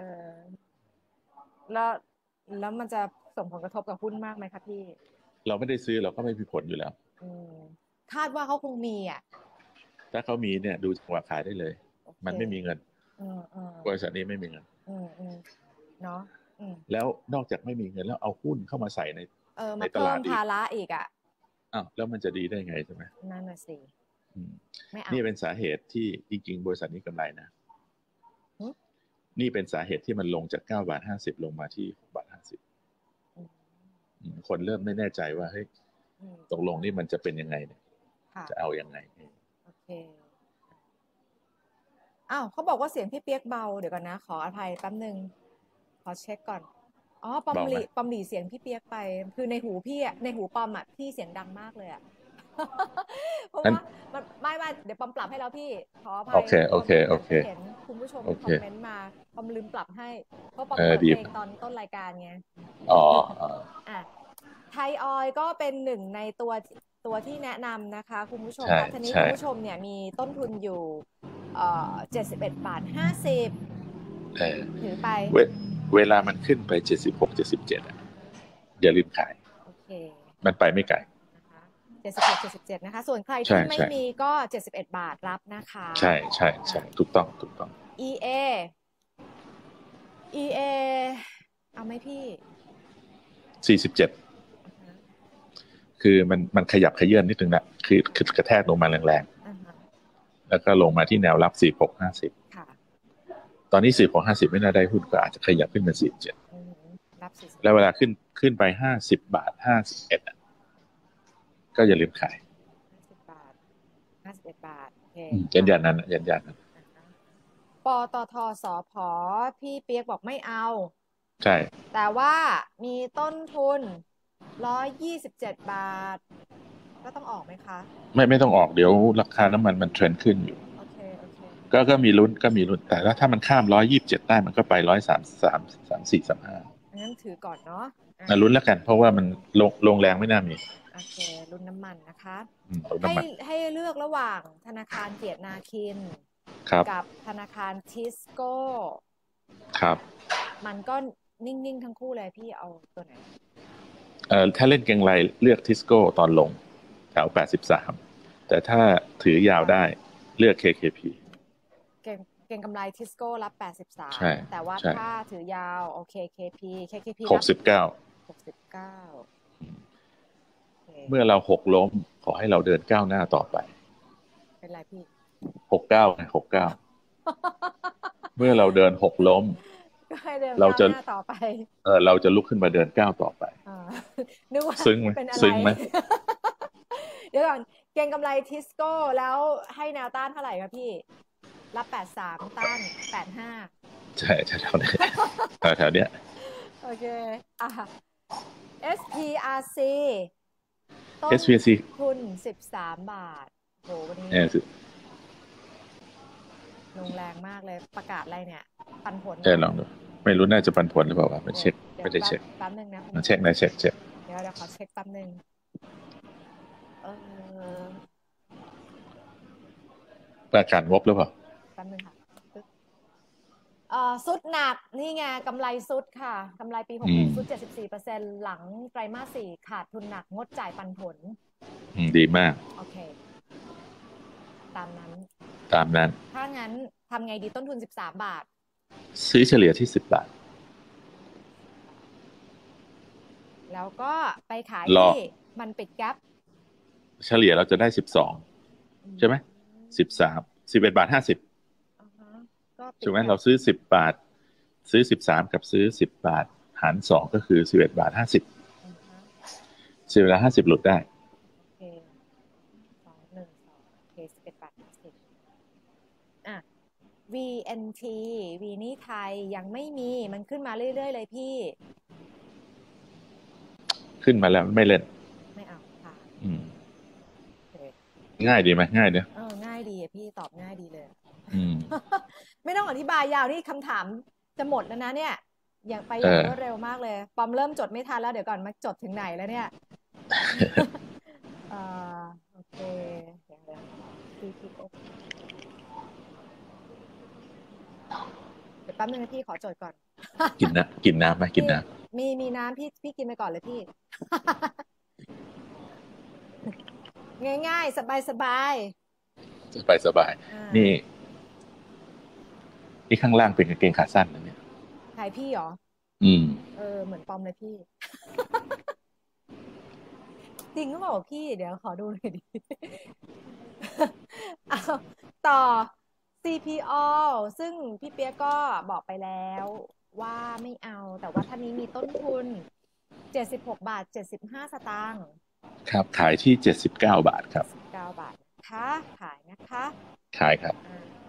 แล้วมันจะส่งผลกระทบกับหุ้นมากไหมคะพี่เราไม่ได้ซื้อเราก็ไม่มีผลอยู่แล้วคาดว่าเขาคงมีถ้าเขามีเนี่ยดูจังหวะขายได้เลย มันไม่มีเงินบริษัทนี้ไม่มีเงินเนาะแล้วนอกจากไม่มีเงินแล้วเอาหุ้นเข้ามาใส่ในตลาดอีกภาระอีกแล้วมันจะดีได้ไงใช่ไหมนั่นน่ะสินี่เป็นสาเหตุที่จริงๆบริษัทนี้กำไรนะนี่เป็นสาเหตุที่มันลงจาก9.50 ลงมาที่6.50 คนเริ่มไม่แน่ใจว่าเฮ้ยตกลงนี่มันจะเป็นยังไงเนี่ยจะเอายังไงโอเคเขาบอกว่าเสียงพี่เปียกเบาเดี๋ยวก่อนนะขออภัยแป๊บนึงขอเช็คก่อนปอมหลีเสียงพี่เปียกไปคือในหูพี่ในหูปอมพี่เสียงดังมากเลยเพราะว่าไม่เดี๋ยวปอมปรับให้แล้วพี่ขออภัยโอเคเห็นคุณผู้ชมคอมเมนต์มาปอมลืมปรับให้เพราะปอมเปิดเพลงตอนต้นรายการไงไทยออยก็เป็นหนึ่งในตัวที่แนะนำนะคะคุณผู้ชมคะทีนี้คุณผู้ชมเนี่ยมีต้นทุนอยู่71.50 ถือไปเวลามันขึ้นไป76-77อย่าลืมขายมันไปไม่ไกล 76-77นะคะส่วนใครที่ไม่มีก็71 บาทรับนะคะใช่ถูกต้อง EA เอาไหมพี่ 47คือมันขยับเขยื้อนนิดนึงละคือกระแทกลงมาแรงๆแล้วก็ลงมาที่แนวรับ46-50 ค่ะตอนนี้46-50ไม่น่าได้หุ้นก็อาจจะขยับขึ้นมา47 รับแล้วเวลาขึ้นไป50 บาท51ก็อย่าลืมขาย 51 บาทโอเคยันนั้นปตท.สผ.พี่เปียกบอกไม่เอาใช่แต่ว่ามีต้นทุน127 บาทก็ต้องออกไหมคะไม่ต้องออกเดี๋ยวราคาน้ำมันเทรนด์ขึ้นอยู่โอเคก็มีลุ้นแต่ถ้ามันข้าม127ได้มันก็ไป133 34 35 งั้นถือก่อนเนาะลุ้นแล้วกันเพราะว่ามันลงแรงไม่น่ามีโอเคลุ้นน้ำมันนะคะให้เลือกระหว่างธนาคารเกียรตินาคินกับธนาคารทิสโก้ครับมันก็นิ่งๆทั้งคู่เลยพี่เอาตัวไหนถ้าเล่นเก็งไรเลือกทิสโก้ตอนลงแถว83แต่ถ้าถือยาวได้เลือก KKP เก็งกำไรทิสโก้รับ83แต่ว่าถ้าถือยาวโอเค KKP 69 เมื่อเรา6ล้มขอให้เราเดินก้าวหน้าต่อไปเป็นไรพี่ 69เมื่อเราเดิน6ล้มเราจะต่อไปเราจะลุกขึ้นมาเดินก้าวต่อไปนึกว่าซึ้งไหมเดี๋ยวก่อนเก็งกำไรทิสโก้แล้วให้แนวต้านเท่าไหร่ครับพี่รับ83ต้าน85 ใช่แถวๆนี้แถวๆเนี้ยโอเคSPRC ต้น SPC ทุน13 บาทโหวันนี้ลงแรงมากเลยประกาศอะไรเนี่ยปันผลลองดูไม่รู้น่าจะปันผลหรือเปล่าวะไม่เช็คไม่ได้เช็คแป๊บนึงนะเช็คนะเช็คเดี๋ยวขอเช็คแป๊บนึงประกาศงบหรือเปล่าแป๊บนึงค่ะสุดหนักนี่ไงกำไรสุดค่ะกำไรปี61สุด 74% หลังไตรมาส 4ขาดทุนหนักงดจ่ายปันผลดีมากโอเคตามนั้นถ้างั้นทำไงดีต้นทุน13 บาทซื้อเฉลี่ยที่10 บาทแล้วก็ไปขายที่มันปิดแก๊ปเฉลี่ยเราจะได้12ใช่ไหม13 11 บาท 50ถูกไหมเราซื้อ10 บาทซื้อ13กับซื้อ10 บาทหาร2ก็คือ11 บาท 50 11 บาท 50หลุดได้โอเค212โอเค11 บาท 50VNT วีนี่ไทยยังไม่มีมันขึ้นมาเรื่อยๆเลยพี่ขึ้นมาแล้วไม่เล่นไม่เอาค่ะง่ายดีไหมง่ายเนี่ยง่ายดีพี่ตอบง่ายดีเลยไม่ต้องอธิบายยาวนี่คำถามจะหมดแล้วนะเนี่ยอย่างไปอย่างรวดเร็วมากเลยปอมเริ่มจดไม่ทันแล้วเดี๋ยวก่อนมาจดถึงไหนแล้วเนี่ยโอเคเดี๋ยวแป๊บนึงนะพี่ขอจดก่อนกินน้ำไหมกินน้ำมีน้ำพี่กินไปก่อนเลยพี่ง่ายๆสบายนี่ข้างล่างเป็นกางเกงขาสั้นนะเนี่ยถ่ายพี่เหรอเหมือนปอมเลยพี่จริงก็บอกพี่เดี๋ยวขอดูหน่อยดิเอาต่อ CPO ซึ่งพี่เปียกก็บอกไปแล้วว่าไม่เอาแต่ว่าท่านนี้มีต้นทุน76 บาท 75 สตางค์ครับขายที่79 บาทครับ 9 บาทนะคะขายนะคะขายครับ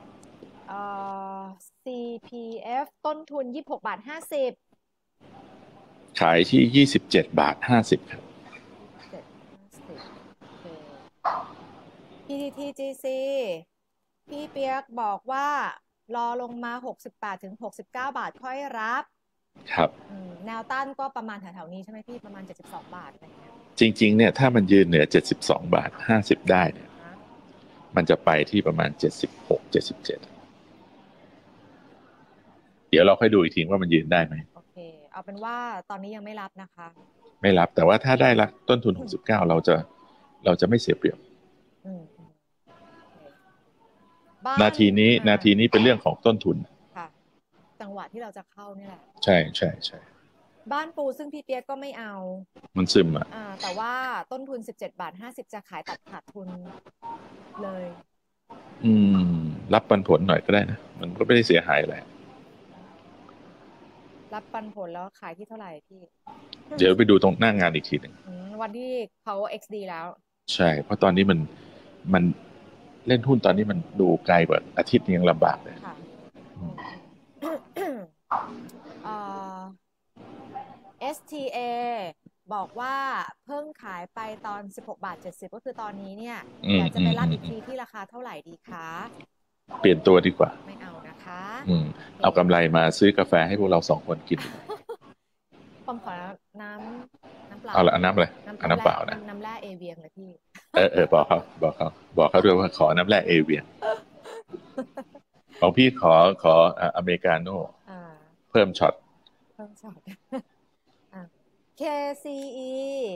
CPF ต้นทุน26 บาท 50 ขายที่27 บาท 50ครับ PTTGC พี่เปียกบอกว่ารอลงมา68 ถึง 69 บาทค่อยรับครับแนวต้านก็ประมาณแถวๆนี้ใช่ไหมพี่ประมาณ72 บาทอะไรเงี้ยจริงๆเนี่ยถ้ามันยืนเหนือ72 บาท 50ได้เนี่ยมันจะไปที่ประมาณ76 77เดี๋ยวเราค่อยดูอีกทีว่ามันยืนได้ไหมโอเคเอาเป็นว่าตอนนี้ยังไม่รับนะคะไม่รับแต่ว่าถ้าได้ละต้นทุน69เราจะไม่เสียเปรียบนาทีนี้เป็นเรื่องของต้นทุนค่ะจังหวะที่เราจะเข้านี่แหละใช่บ้านปูซึ่งพี่เปียกก็ไม่เอามันซึมแต่ว่าต้นทุน17 บาท 50จะขายตัดขาดทุนเลยรับปันผลหน่อยก็ได้นะมันก็ไม่ได้เสียหายอะไรรับปันผลแล้วขายที่เท่าไหร่พี่เดี๋ยวไปดูตรงหน้างานอีกทีหนึ่งวันที่เขา XD แล้วใช่เพราะตอนนี้มันเล่นหุ้นตอนนี้มันดูไกลกว่าอาทิตย์ยังลำบากเลยค่ะSTA บอกว่าเพิ่งขายไปตอน16 บาท 70ก็คือตอนนี้เนี่ยอยากจะไปรับอีกทีที่ราคาเท่าไหร่ดีคะเปลี่ยนตัวดีกว่าไม่เอานะคะเอากำไรมาซื้อกาแฟให้พวกเรา2 คนกินผมขอน้ำเปล่าเอาละน้ำอะไรน้ำเปล่านะน้ำแร่เอเวียงเลยพี่บอกเขาด้วยว่าขอน้ำแร่เอเวียงของพี่ขออเมริกาโน่เพิ่มช็อต KCE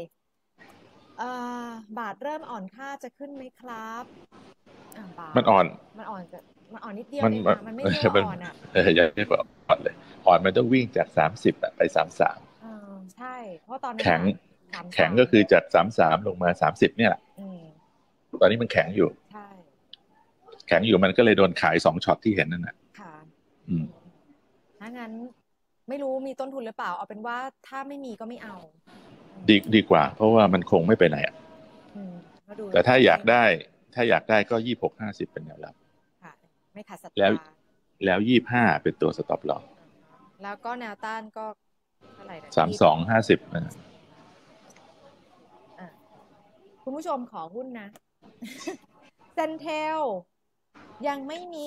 บาทเริ่มอ่อนค่าจะขึ้นไหมครับมันอ่อนนิดเดียวเองมันไม่เยอะอ่อนยังไม่อ่อนเลยอ่อนมันต้องวิ่งจาก30ไป33 ใช่เพราะตอนนี้แข็งก็คือจาก33ลงมา30เนี่ยแหละตอนนี้มันแข็งอยู่ใช่แข็งอยู่มันก็เลยโดนขาย2ช็อตที่เห็นนั่นแหละค่ะถ้างั้นไม่รู้มีต้นทุนหรือเปล่าเอาเป็นว่าถ้าไม่มีก็ไม่เอาดีกว่าเพราะว่ามันคงไม่ไปไหนแต่ถ้าอยากได้ก็26-50เป็นแนวรับค่ะไม่ขาดศรัทธาแล้ว25เป็นตัว stop loss แล้วก็แนวต้านก็เท่าไหร่นะ 3250 คุณผู้ชมขอหุ้นนะ เซนเทลยังไม่มี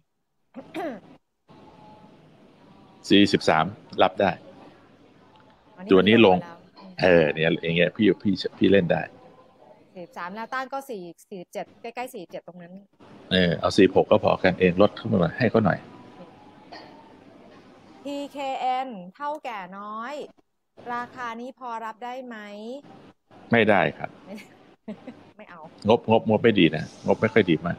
43รับได้ตัวนี้ลงเนี่ยอย่างเงี้ยพี่เล่นได้ 43แล้วต้านก็47ใกล้ๆ47ตรงนั้นเอา46ก็พอกันเองลดขึ้นมาให้เขาหน่อย TKN เท่าแก่น้อยราคานี้พอรับได้ไหมไม่ได้ครับไม่เอางบไม่ดีนะงบไม่ค่อยดีมาก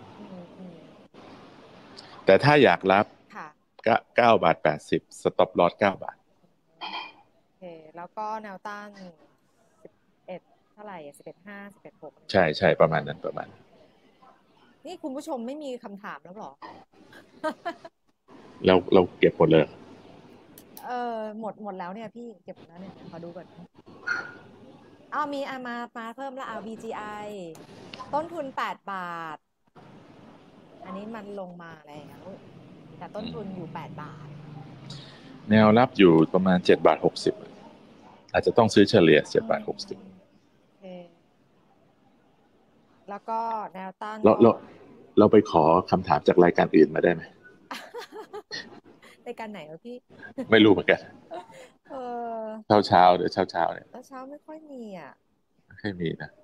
แต่ถ้าอยากรับก็9.80 stop loss 9 บาทโอเคแล้วก็แนวต้าน11เท่าไหร่11.5 11.6 ใช่ประมาณนั้นนี่คุณผู้ชมไม่มีคำถามแล้วหรอเราเก็บหมดเลยหมดแล้วเนี่ยพี่เก็บหมดแล้วเนี่ยขอดูก่อนมีมาเพิ่มแล้วVGI ต้นทุน8 บาทอันนี้มันลงมาแล้วแต่ต้นทุนอยู่8 บาทแนวรับอยู่ประมาณ7.60 อาจจะต้องซื้อเฉลี่ย7.60 แล้วก็แนวต้านเราไปขอคำถามจากรายการอื่นมาได้ไหมรายการไหนพี่ไม่รู้เหมือนกันเช้าเดี๋ยวเช้าเนี่ยเช้าไม่ค่อยมีไม่ค่อยมีนะ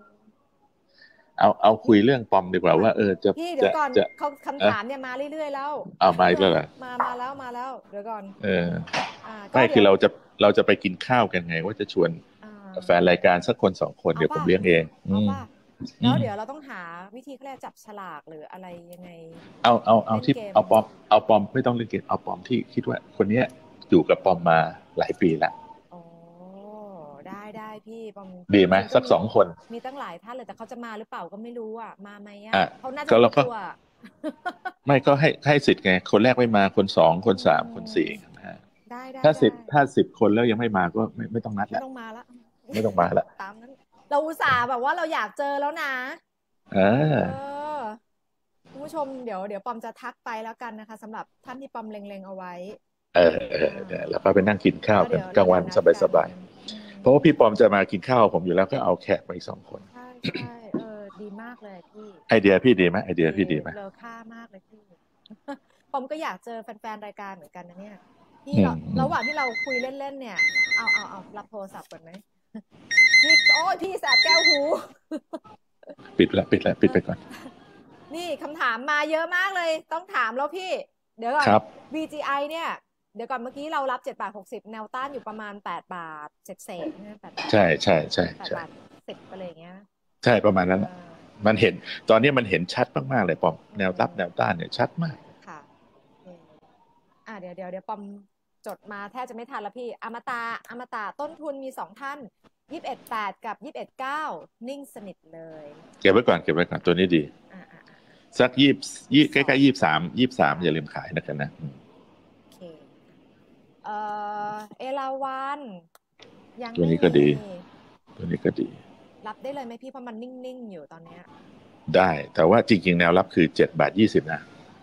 เอาคุยเรื่องปอมดีกว่าว่าจะพี่เดี๋ยวก่อนคำถามเนี่ยมาเรื่อยๆแล้วมาอีกแล้วเหรอมาแล้วเดี๋ยวก่อนไม่คือเราจะไปกินข้าวกันไงว่าจะชวนแฟนรายการสักคน2 คนเดี๋ยวผมเลี้ยงเองแล้วเดี๋ยวเราต้องหาวิธีเขาเรียกจับฉลากหรืออะไรยังไงเอาที่เอาปอมไม่ต้องเล่นเกมเอาปอมที่คิดว่าคนนี้อยู่กับปอมมาหลายปีละได้พี่ปอมดีไหมสัก2 คนมีตั้งหลายท่านเลยแต่เขาจะมาหรือเปล่าก็ไม่รู้มาไหมเขาน่าจะตัวไม่ก็ให้สิทธิ์ไงคนแรกไม่มาคน2คน3คน4นะฮะได้ถ้า10 คนแล้วยังไม่มาก็ไม่ต้องนัดแล้วไม่ต้องมาละตามนั้นเราอุตส่าห์แบบว่าเราอยากเจอแล้วนะคุณผู้ชมเดี๋ยวปอมจะทักไปแล้วกันนะคะสำหรับท่านที่ปอมเล็งๆเอาไว้แล้วก็ไปนั่งกินข้าวกันกลางวันสบายๆเพราะว่าพี่ปอมจะมากินข้าวผมอยู่แล้วก็เอาแขกไป2 คนใช่ดีมากเลยพี่ไอเดียพี่ดีไหมเลอค่ามากเลยพี่ปอมก็อยากเจอแฟนๆรายการเหมือนกันนะเนี่ยพี่ระหว่างที่เราคุยเล่นๆเนี่ยเอารับโทรศัพท์ก่อนไหมพี่แสบแก้วหูปิดไปก่อนนี่คำถามมาเยอะมากเลยต้องถามแล้วพี่เดี๋ยวก่อน VGI เนี่ยเดี๋ยวก่อนเมื่อกี้เรารับ7.60 แนวต้านอยู่ประมาณ8 บาทเศษนะ8 บาทใช่ 8 บาท 10อะไรอย่างเงี้ยใช่ประมาณนั้นมันเห็นตอนนี้มันเห็นชัดมากๆเลยปอมแนวรับแนวต้านเนี่ยชัดมากค่ะเดี๋ยวปอมจดมาแทบจะไม่ทันแล้วพี่อมตะต้นทุนมี2 ท่าน21.8 กับ21.9นิ่งสนิทเลยเก็บไว้ก่อนตัวนี้ดีสัก20ใกล้ๆ23อย่าลืมขายนะครับนะโอเคเอราวันยังตัวนี้ก็ดีรับได้เลยไหมพี่เพราะมันนิ่งๆอยู่ตอนนี้ได้แต่ว่าจริงๆแนวรับคือ7.20 นะ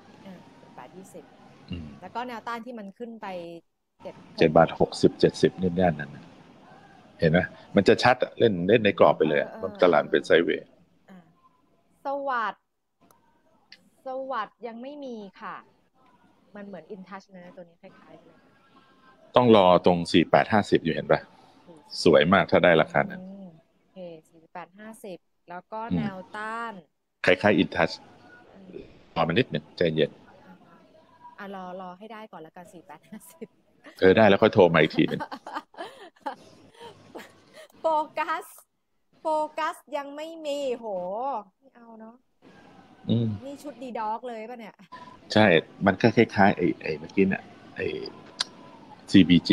7.20แล้วก็แนวต้านที่มันขึ้นไป 7.60 70นี่แน่นนั่นเห็นไหมมันจะชัดเล่นในกรอบไปเลยมันตลาดเป็นไซด์เวย์สวัสดิ์ยังไม่มีค่ะมันเหมือนอินทัชนะตัวนี้คล้ายๆเลยต้องรอตรง4850อยู่เห็นปะสวยมากถ้าได้ราคานั้นโอเค4850แล้วก็แนวต้านคล้ายๆอินทัชรอมานิดหนึ่งใจเย็นรอให้ได้ก่อนแล้วกัน4850 ได้แล้วค่อยโทรมาอีกทีนึงโฟกัสยังไม่มีโหไม่เอาเนาะนี่ชุดดีด็อกเลยป่ะเนี่ยใช่มันก็คล้ายๆไอ้เมื่อกี้น่ะไอ้ CBG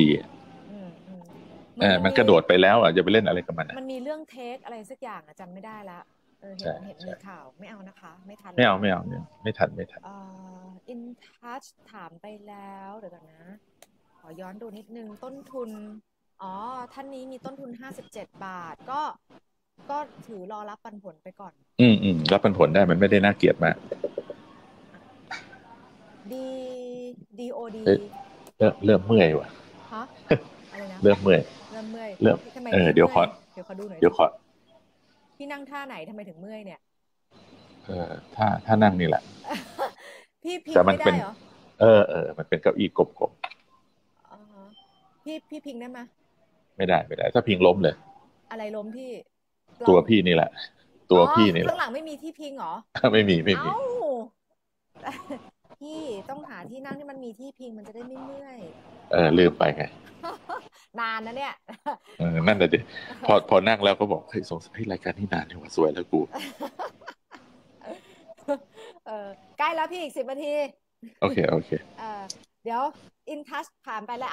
มันกระโดดไปแล้วอย่าไปเล่นอะไรกับมันมันมีเรื่องเทคอะไรสักอย่างจำไม่ได้ละเห็นมีข่าวไม่เอานะคะไม่ทันไม่เอาไม่ทันอินทัชถามไปแล้วเดี๋ยวก่อนนะขอย้อนดูนิดนึงต้นทุนท่านนี้มีต้นทุน57 บาทก็ถือรอรับปันผลไปก่อนรับปันผลได้มันไม่ได้น่าเกลียดมาก DOD เริ่มเมื่อยว่ะฮะอะไรนะเริ่มเมื่อยทำไมเดี๋ยวขอดูหน่อยเดี๋ยวขอพี่นั่งท่าไหนทำไมถึงเมื่อยเนี่ยถ้านั่งนี่แหละพี่พิงไม่ได้เหรอมันเป็นเก้าอี้กลมพี่พิงได้ไหมไม่ได้ถ้าพิงล้มเลยอะไรล้มพี่ตัวพี่นี่แหละตัวพี่นี่แหละข้างหลังไม่มีที่พิงเหรอไม่มีเอ้าพี่ต้องหาที่นั่งที่มันมีที่พิงมันจะได้ไม่เมื่อยลืมไปไงนานนะเนี่ยนั่นแหละดิพอนั่งแล้วก็บอกเฮ้ยสงสัยรายการนี้นานนี่ว่าสวยแล้วกูใกล้แล้วพี่อีก10 นาทีโอเคเดี๋ยว in touch ผ่านไปแล้ว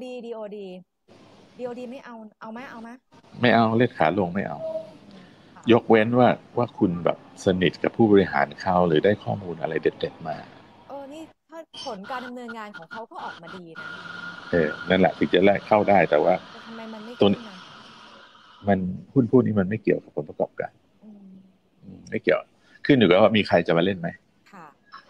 DOD ไม่เอาไหมไม่เอาเล่นขาลงไม่เอายกเว้นว่าคุณแบบสนิทกับผู้บริหารเขาหรือได้ข้อมูลอะไรเด็ดๆมานี่ถ้าผลการดำเนินงานของเขาก็ออกมาดีนะนั่นแหละถึงจะแลกเข้าได้แต่ว่าทำไมมันไม่ตัวนี้มันหุ้นพวกนี้มันไม่เกี่ยวกับผลประกอบการไม่เกี่ยวขึ้นอยู่กับว่ามีใครจะมาเล่นไหมค่ะ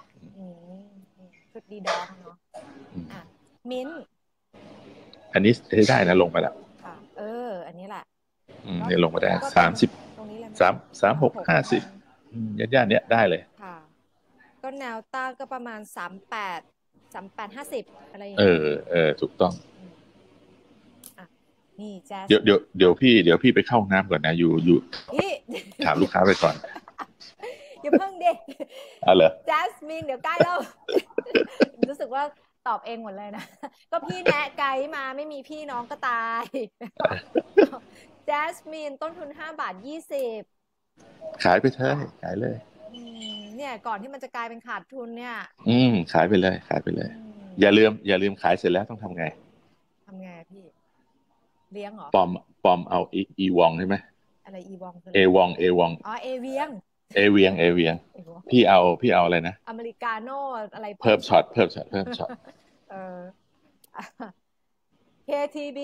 ชุดดีดองเนาะมิ้นอันนี้ได้นะลงไปแล้วค่ะอันนี้แหละเนี่ยลงมาได้30 ตรงนี้เลย 36 50ย่านเนี้ยได้เลยค่ะก็แนวต้านก็ประมาณ38 50อะไรอย่างเงี้ยถูกต้องนี่แจ๊สเดี๋ยวพี่ไปเข้าน้ำก่อนนะอยู่ถามลูกค้าไปก่อนอย่าเพิ่งดิเหรอแจสมินเดี๋ยวใกล้แล้วรู้สึกว่าตอบเองหมดเลยนะก็พี่แนะไกด์มาไม่มีพี่น้องก็ตายแจสมินต้นทุน5.20 ขายไปเถอะขายเลยเนี่ยก่อนที่มันจะกลายเป็นขาดทุนเนี่ยขายไปเลยอย่าลืมขายเสร็จแล้วต้องทำไงพี่เลี้ยงเหรอปอมเอาอีวองใช่ไหมอะไรอีวองเอวองเวียงพี่เอาอะไรนะอเมริกาโน่อะไรเพิ่มช็อต KTB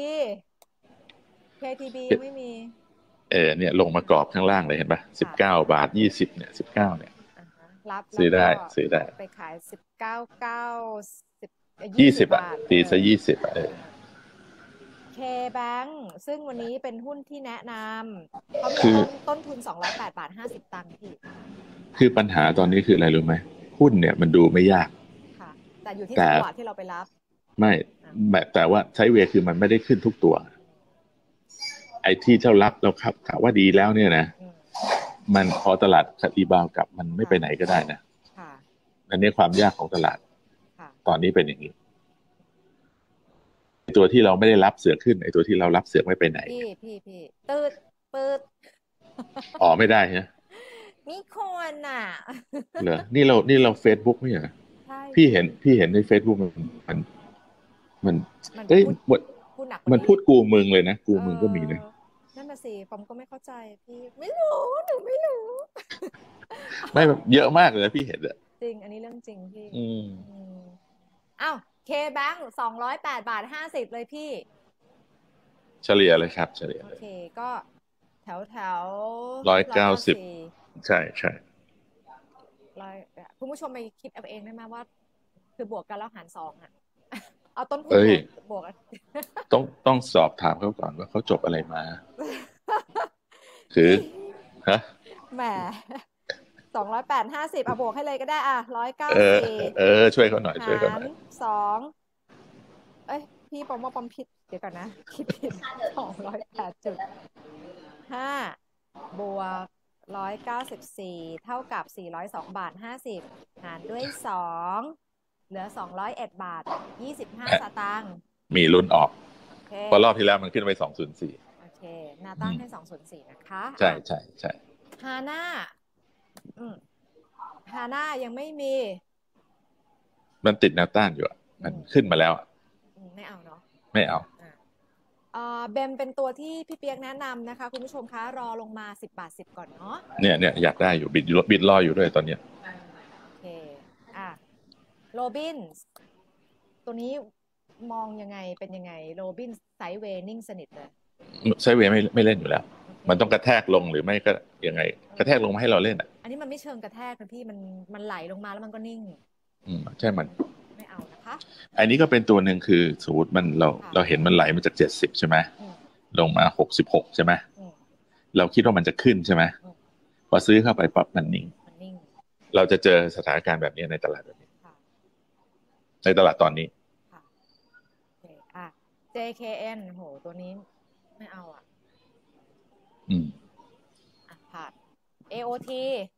ไม่มีเนี่ยลงมากรอบข้างล่างเลยเห็นป่ะ19.20เนี่ย19เนี่ยรับซื้อได้ไปขาย 20ตีซะ KBank ซึ่งวันนี้เป็นหุ้นที่แนะนำเขามีต้นทุน208.50 พี่คือปัญหาตอนนี้คืออะไรรู้ไหมหุ้นเนี่ยมันดูไม่ยากค่ะแต่อยู่ที่จังหวะที่เราไปรับไม่แต่ว่าใช้เวคือมันไม่ได้ขึ้นทุกตัวไอ้ที่เจ้ารับเราครับถามว่าดีแล้วเนี่ยนะมันพอตลาดรีบาวกลับมันไม่ไปไหนก็ได้นะอันนี้ความยากของตลาดตอนนี้เป็นอย่างนี้ตัวที่เราไม่ได้รับเสือกขึ้นไอ้ตัวที่เรารับเสือกไม่ไปไหนพี่ตืดไม่ได้ฮะมีคนน่ะเหรอนี่เรา Facebook ไม่เหรอพี่เห็นใน Facebook มันมันพูดกูมึงเลยนะกูมึงก็มีนะนั่นน่ะสิผมก็ไม่เข้าใจพี่ไม่รู้หนูไม่รู้ไม่เยอะมากเลยพี่เห็นอะจริงอันนี้เรื่องจริงพี่อ้าวKBank 208.50 เลยพี่เฉลี่ยเลยครับเฉลี่ยโอเคก็แถว 190ใช่คุณผู้ชมไปคิดเอาเองได้ไหมว่าคือบวกกันแล้วหาร2อ่ะเอาต้นทุนบวกต้องสอบถามเขาก่อนว่าเขาจบอะไรมาคือแหม208.50บวกให้เลยก็ได้194 ช่วยเขาหน่อย 2พี่ปอมผิดเดี๋ยวก่อนนะคิดผิด208.5บวก194เท่ากับ402.50หารด้วย2เหลือ201.25 สตางค์มีลุ้นออกเพราะรอบที่แล้วมันขึ้นไป204 โอเคหน้าตั้งให้204นะคะใช่ฮาน่ายังไม่มีมันติดแนวต้านอยู่มันขึ้นมาแล้วไม่เอาเนาะไม่เอาเบมเป็นตัวที่พี่เปียกแนะนำนะคะคุณผู้ชมคะรอลงมา10.10ก่อนเนาะเนี่ยอยากได้อยู่บิดรออยู่ด้วยตอนนี้โอเคโรบินตัวนี้มองยังไงเป็นยังไงโรบินไซด์เวย์นิ่งสนิทเลยไซด์เวย์ไม่เล่นอยู่แล้วมันต้องกระแทกลงหรือไม่ก็ยังไงกระแทกลงมาให้เราเล่นอันนี้มันไม่เชิงกระแทกนะพี่มันไหลลงมาแล้วมันก็นิ่งใช่มันไม่เอานะคะอันนี้ก็เป็นตัวหนึ่งคือสมมติมันเราเห็นมันไหลมาจาก70ใช่ไหมลงมา66ใช่ไหมเราคิดว่ามันจะขึ้นใช่ไหมพอซื้อเข้าไปปั๊บมันนิ่งเราจะเจอสถานการณ์แบบนี้ในตลาดแบบนี้ในตลาดตอนนี้ JKN โหตัวนี้ไม่เอาผ่าน AOT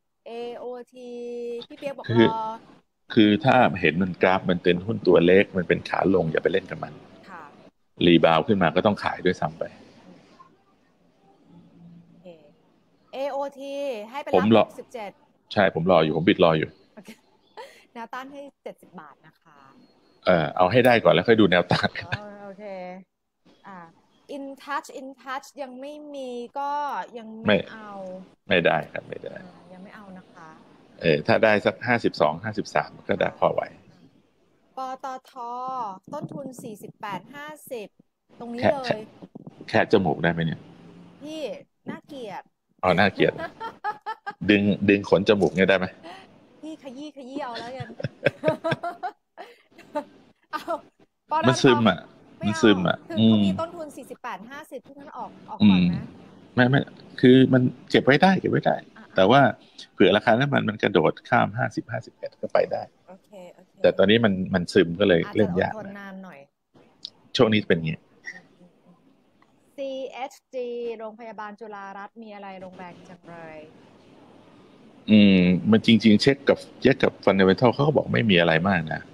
พี่เปียกบอกรอคือถ้าเห็นมันกราฟมันเป็นหุ้นตัวเล็กมันเป็นขาลงอย่าไปเล่นกับมันรีบาวขึ้นมาก็ต้องขายด้วยซ้ำไป AOT ให้ไปรับ67ใช่ผมรออยู่ผมบิดรออยู่แนวต้านให้70 บาทนะคะเอาให้ได้ก่อนแล้วค่อยดูแนวต้านโอเคin touch ยังไม่มีก็ยังไม่เอาไม่ได้ครับไม่ได้ยังไม่เอานะคะถ้าได้สัก52-53ก็ได้พอไหวปตทต้นทุน48-50ตรงนี้เลยแค่จมูกได้ไหมเนี่ยพี่น่าเกลียดน่าเกลียดดึงขนจมูกเนี่ยได้ไหมพี่ขยี้เอาแล้วกันมันซึมมันซึมคือเขามีต้นทุน48-50ที่นั้นออกก่อนนะไม่คือมันเก็บไว้ได้แต่ว่าเผื่อราคาน้ำมันกระโดดข้าม50-51ก็ไปได้โอเคแต่ตอนนี้มันซึมก็เลยเล่นยากนานหน่อยช่วงนี้เป็นอย่างนี้ CHG โรงพยาบาลจุฬารัตน์มีอะไรโรงแรมจังเลยมันจริงๆเช็คกับ Fundamental เขาก็บอกไม่มีอะไรมากนะ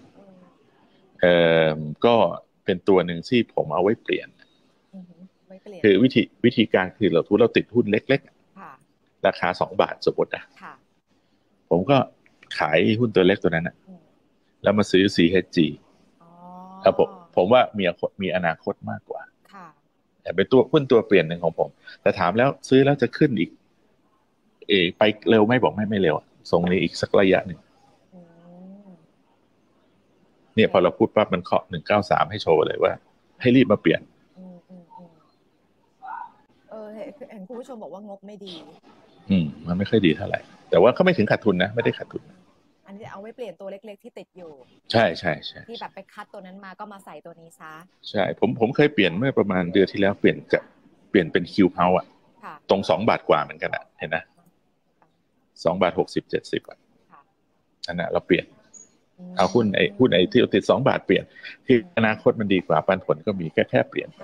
ก็เป็นตัวหนึ่งที่ผมเอาไว้เปลี่ยนคือวิธีการคือเราติดหุ้นเล็กๆราคา2 บาทสมมติผมก็ขายหุ้นตัวเล็กตัวนั้นแล้วมาซื้อ CHG แล้วผมว่ามีอนาคตมากกว่าแต่เป็นตัวหุ้นตัวเปลี่ยนหนึ่งของผมแต่ถามแล้วซื้อแล้วจะขึ้นอีกไปเร็วไม่บอกไม่เร็วทรงนี้อีกสักระยะหนึ่งเนี่ยพอเราพูดปั๊บมันเคาะ193ให้โชว์เลยว่าให้รีบมาเปลี่ยนเห็นคุณผู้ชมบอกว่างบไม่ดีมันไม่ค่อยดีเท่าไหร่แต่ว่าเขาไม่ถึงขาดทุนนะไม่ได้ขาดทุนอันนี้เอาไว้เปลี่ยนตัวเล็กๆที่ติดอยู่ใช่ที่แบบไปคัดตัวนั้นมาก็มาใส่ตัวนี้ซะใช่ผมเคยเปลี่ยนเมื่อประมาณเดือนที่แล้วเปลี่ยนเป็นคิวเฮาส์ตรง2 บาทกว่าเหมือนกันเห็นนะ2 บาท60-70อันนั้นเราเปลี่ยนเอาหุ้นที่ติด2 บาทเปลี่ยนที่อนาคตมันดีกว่าปันผลก็มีแค่เปลี่ยน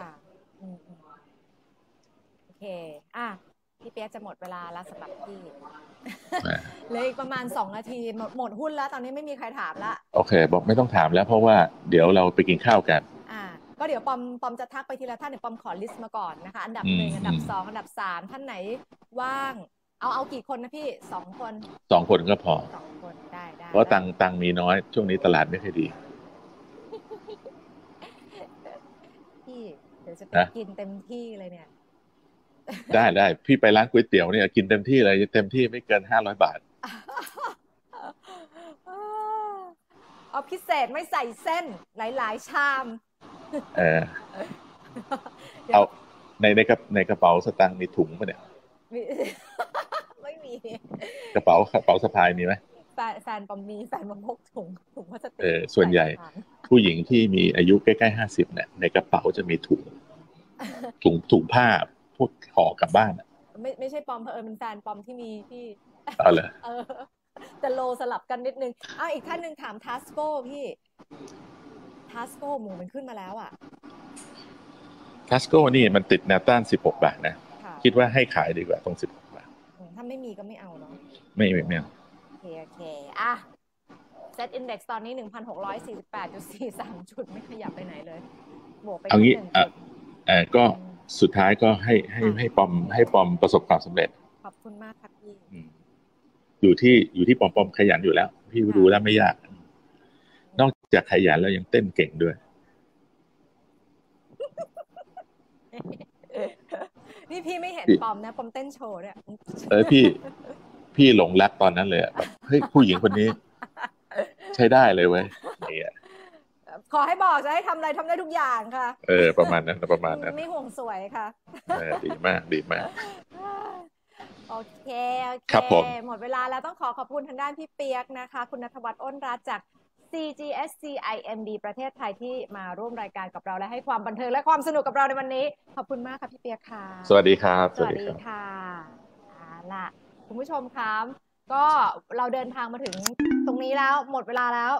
โอเคพี่เปียกจะหมดเวลาแล้วสำหรับพี่เหลืออีกประมาณ2 นาทีหมดหุ้นแล้วตอนนี้ไม่มีใครถามละโอเคบอกไม่ต้องถามแล้วเพราะว่าเดี๋ยวเราไปกินข้าวกันก็เดี๋ยวปอมจะทักไปทีละท่านเดี๋ยวปอมขอลิสต์มาก่อนนะคะอันดับ1อันดับ2อันดับ3ท่านไหนว่างเอากี่คนนะพี่2 คน 2 คนก็พอ 2 คนได้เพราะตังมีน้อยช่วงนี้ตลาดไม่ค่อยดีพี่เดี๋ยวจะไปกินเต็มที่เลยเนี่ยได้พี่ไปร้านก๋วยเตี๋ยวเนี่ยกินเต็มที่เลยเต็มที่ไม่เกิน500 บาทเอาพิเศษไม่ใส่เส้นหลายๆชามเอาในกระเป๋าสตางค์มีถุงป่ะเนี่ยไม่มีกระเป๋าสะพายมีไหมแฟนปอมมีแฟนปอมพกถุงพลาสติกส่วนใหญ่ผู้หญิงที่มีอายุใกล้ๆ50เนี่ยในกระเป๋าจะมีถุงผ้าพวกห่อกลับบ้านไม่ใช่ปอมเป็นแฟนปอมที่มีที่เหรอจะโลสลับกันนิดนึงอีกท่านหนึ่งถามทัสโก้พี่ทัสโก้หมูมันขึ้นมาแล้วทัสโก้นี่มันติดแนวต้าน16 บาทนะคิดว่าให้ขายดีกว่าตรง16 บาทถ้าไม่มีก็ไม่เอาเนาะไม่เอาโอเคเซ็ตอินเด็กซ์ตอนนี้ 1,648.43 จุดไม่ขยับไปไหนเลยบวกไป 1 จุดก็สุดท้ายก็ให้ปอมประสบความสำเร็จขอบคุณมากครับพี่อยู่ที่ปอมขยันอยู่แล้วพี่รู้แล้วไม่ยากนอกจากขยันแล้วยังเต้นเก่งด้วยนี่พี่ไม่เห็นปอมนะปอมเต้นโชว์เนี่ยพี่หลงรักตอนนั้นเลยแบบเฮ้ยผู้หญิงคนนี้ใช้ได้เลยเว้ยเนี่ยขอให้บอกจะให้ทำอะไรทำได้ทุกอย่างค่ะประมาณนั้นไม่ห่วงสวยค่ะดีมากโอเคครับผมหมดเวลาแล้วต้องขอบคุณทางด้านพี่เปียกนะคะคุณณัฐวัฒน์อ้นรัตน์จาก CGSCIMB ประเทศไทยที่มาร่วมรายการกับเราและให้ความบันเทิงและความสนุกกับเราในวันนี้ขอบคุณมากค่ะพี่เปียกค่ะสวัสดีครับสวัสดีค่ะล่ะคุณผู้ชมครับก็เราเดินทางมาถึงตรงนี้แล้วหมดเวลาแล้ว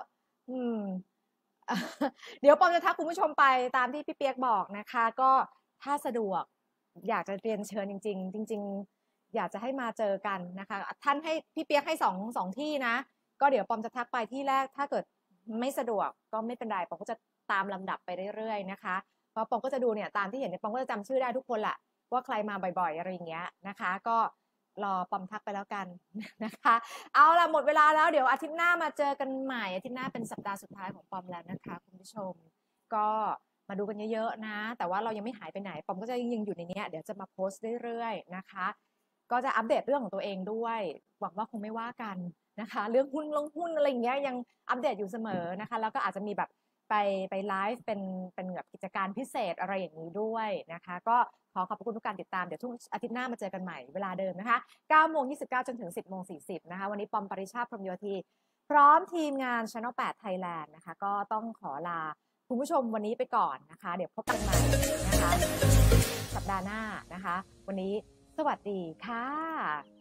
เดี๋ยวปอมจะทักคุณผู้ชมไปตามที่พี่เปียกบอกนะคะก็ถ้าสะดวกอยากจะเรียนเชิญจริงๆจริงๆอยากจะให้มาเจอกันนะคะท่านให้พี่เปียกให้สองที่นะก็เดี๋ยวปอมจะทักไปที่แรกถ้าเกิดไม่สะดวกก็ไม่เป็นไรปอมก็จะตามลำดับไปเรื่อยๆนะคะเพราะปอมก็จะดูเนี่ยตามที่เห็นเนี่ยปอมก็จะจำชื่อได้ทุกคนแหละว่าใครมาบ่อยๆอะไรอย่างเงี้ยนะคะก็รอปอมทักไปแล้วกันนะคะเอาล่ะหมดเวลาแล้วเดี๋ยวอาทิตย์หน้ามาเจอกันใหม่อาทิตย์หน้าเป็นสัปดาห์สุดท้ายของปอมแล้วนะคะคุณผู้ชมก็มาดูกันเยอะๆนะแต่ว่าเรายังไม่หายไปไหนปอมก็จะยังอยู่ในนี้เดี๋ยวจะมาโพสต์เรื่อยๆนะคะก็จะอัปเดตเรื่องของตัวเองด้วยหวังว่าคงไม่ว่ากันนะคะเรื่องหุ้นลงหุ้นอะไรอย่างเงี้ยยังอัปเดตอยู่เสมอนะคะแล้วก็อาจจะมีแบบไปไลฟ์เป็นแบบกิจการพิเศษอะไรอย่างนี้ด้วยนะคะก็ขอขอบคุณทุกการติดตามเดี๋ยวทุกอาทิตย์หน้ามาเจอกันใหม่เวลาเดิมนะคะ 9:29 จนถึง 10:40 นะคะวันนี้ปอมปริชาติพรหมโยธีพร้อมทีมงาน Channel 8 Thailand นะคะก็ต้องขอลาคุณผู้ชมวันนี้ไปก่อนนะคะเดี๋ยวพบกันใหม่นะคะสัปดาห์หน้านะคะวันนี้สวัสดีค่ะ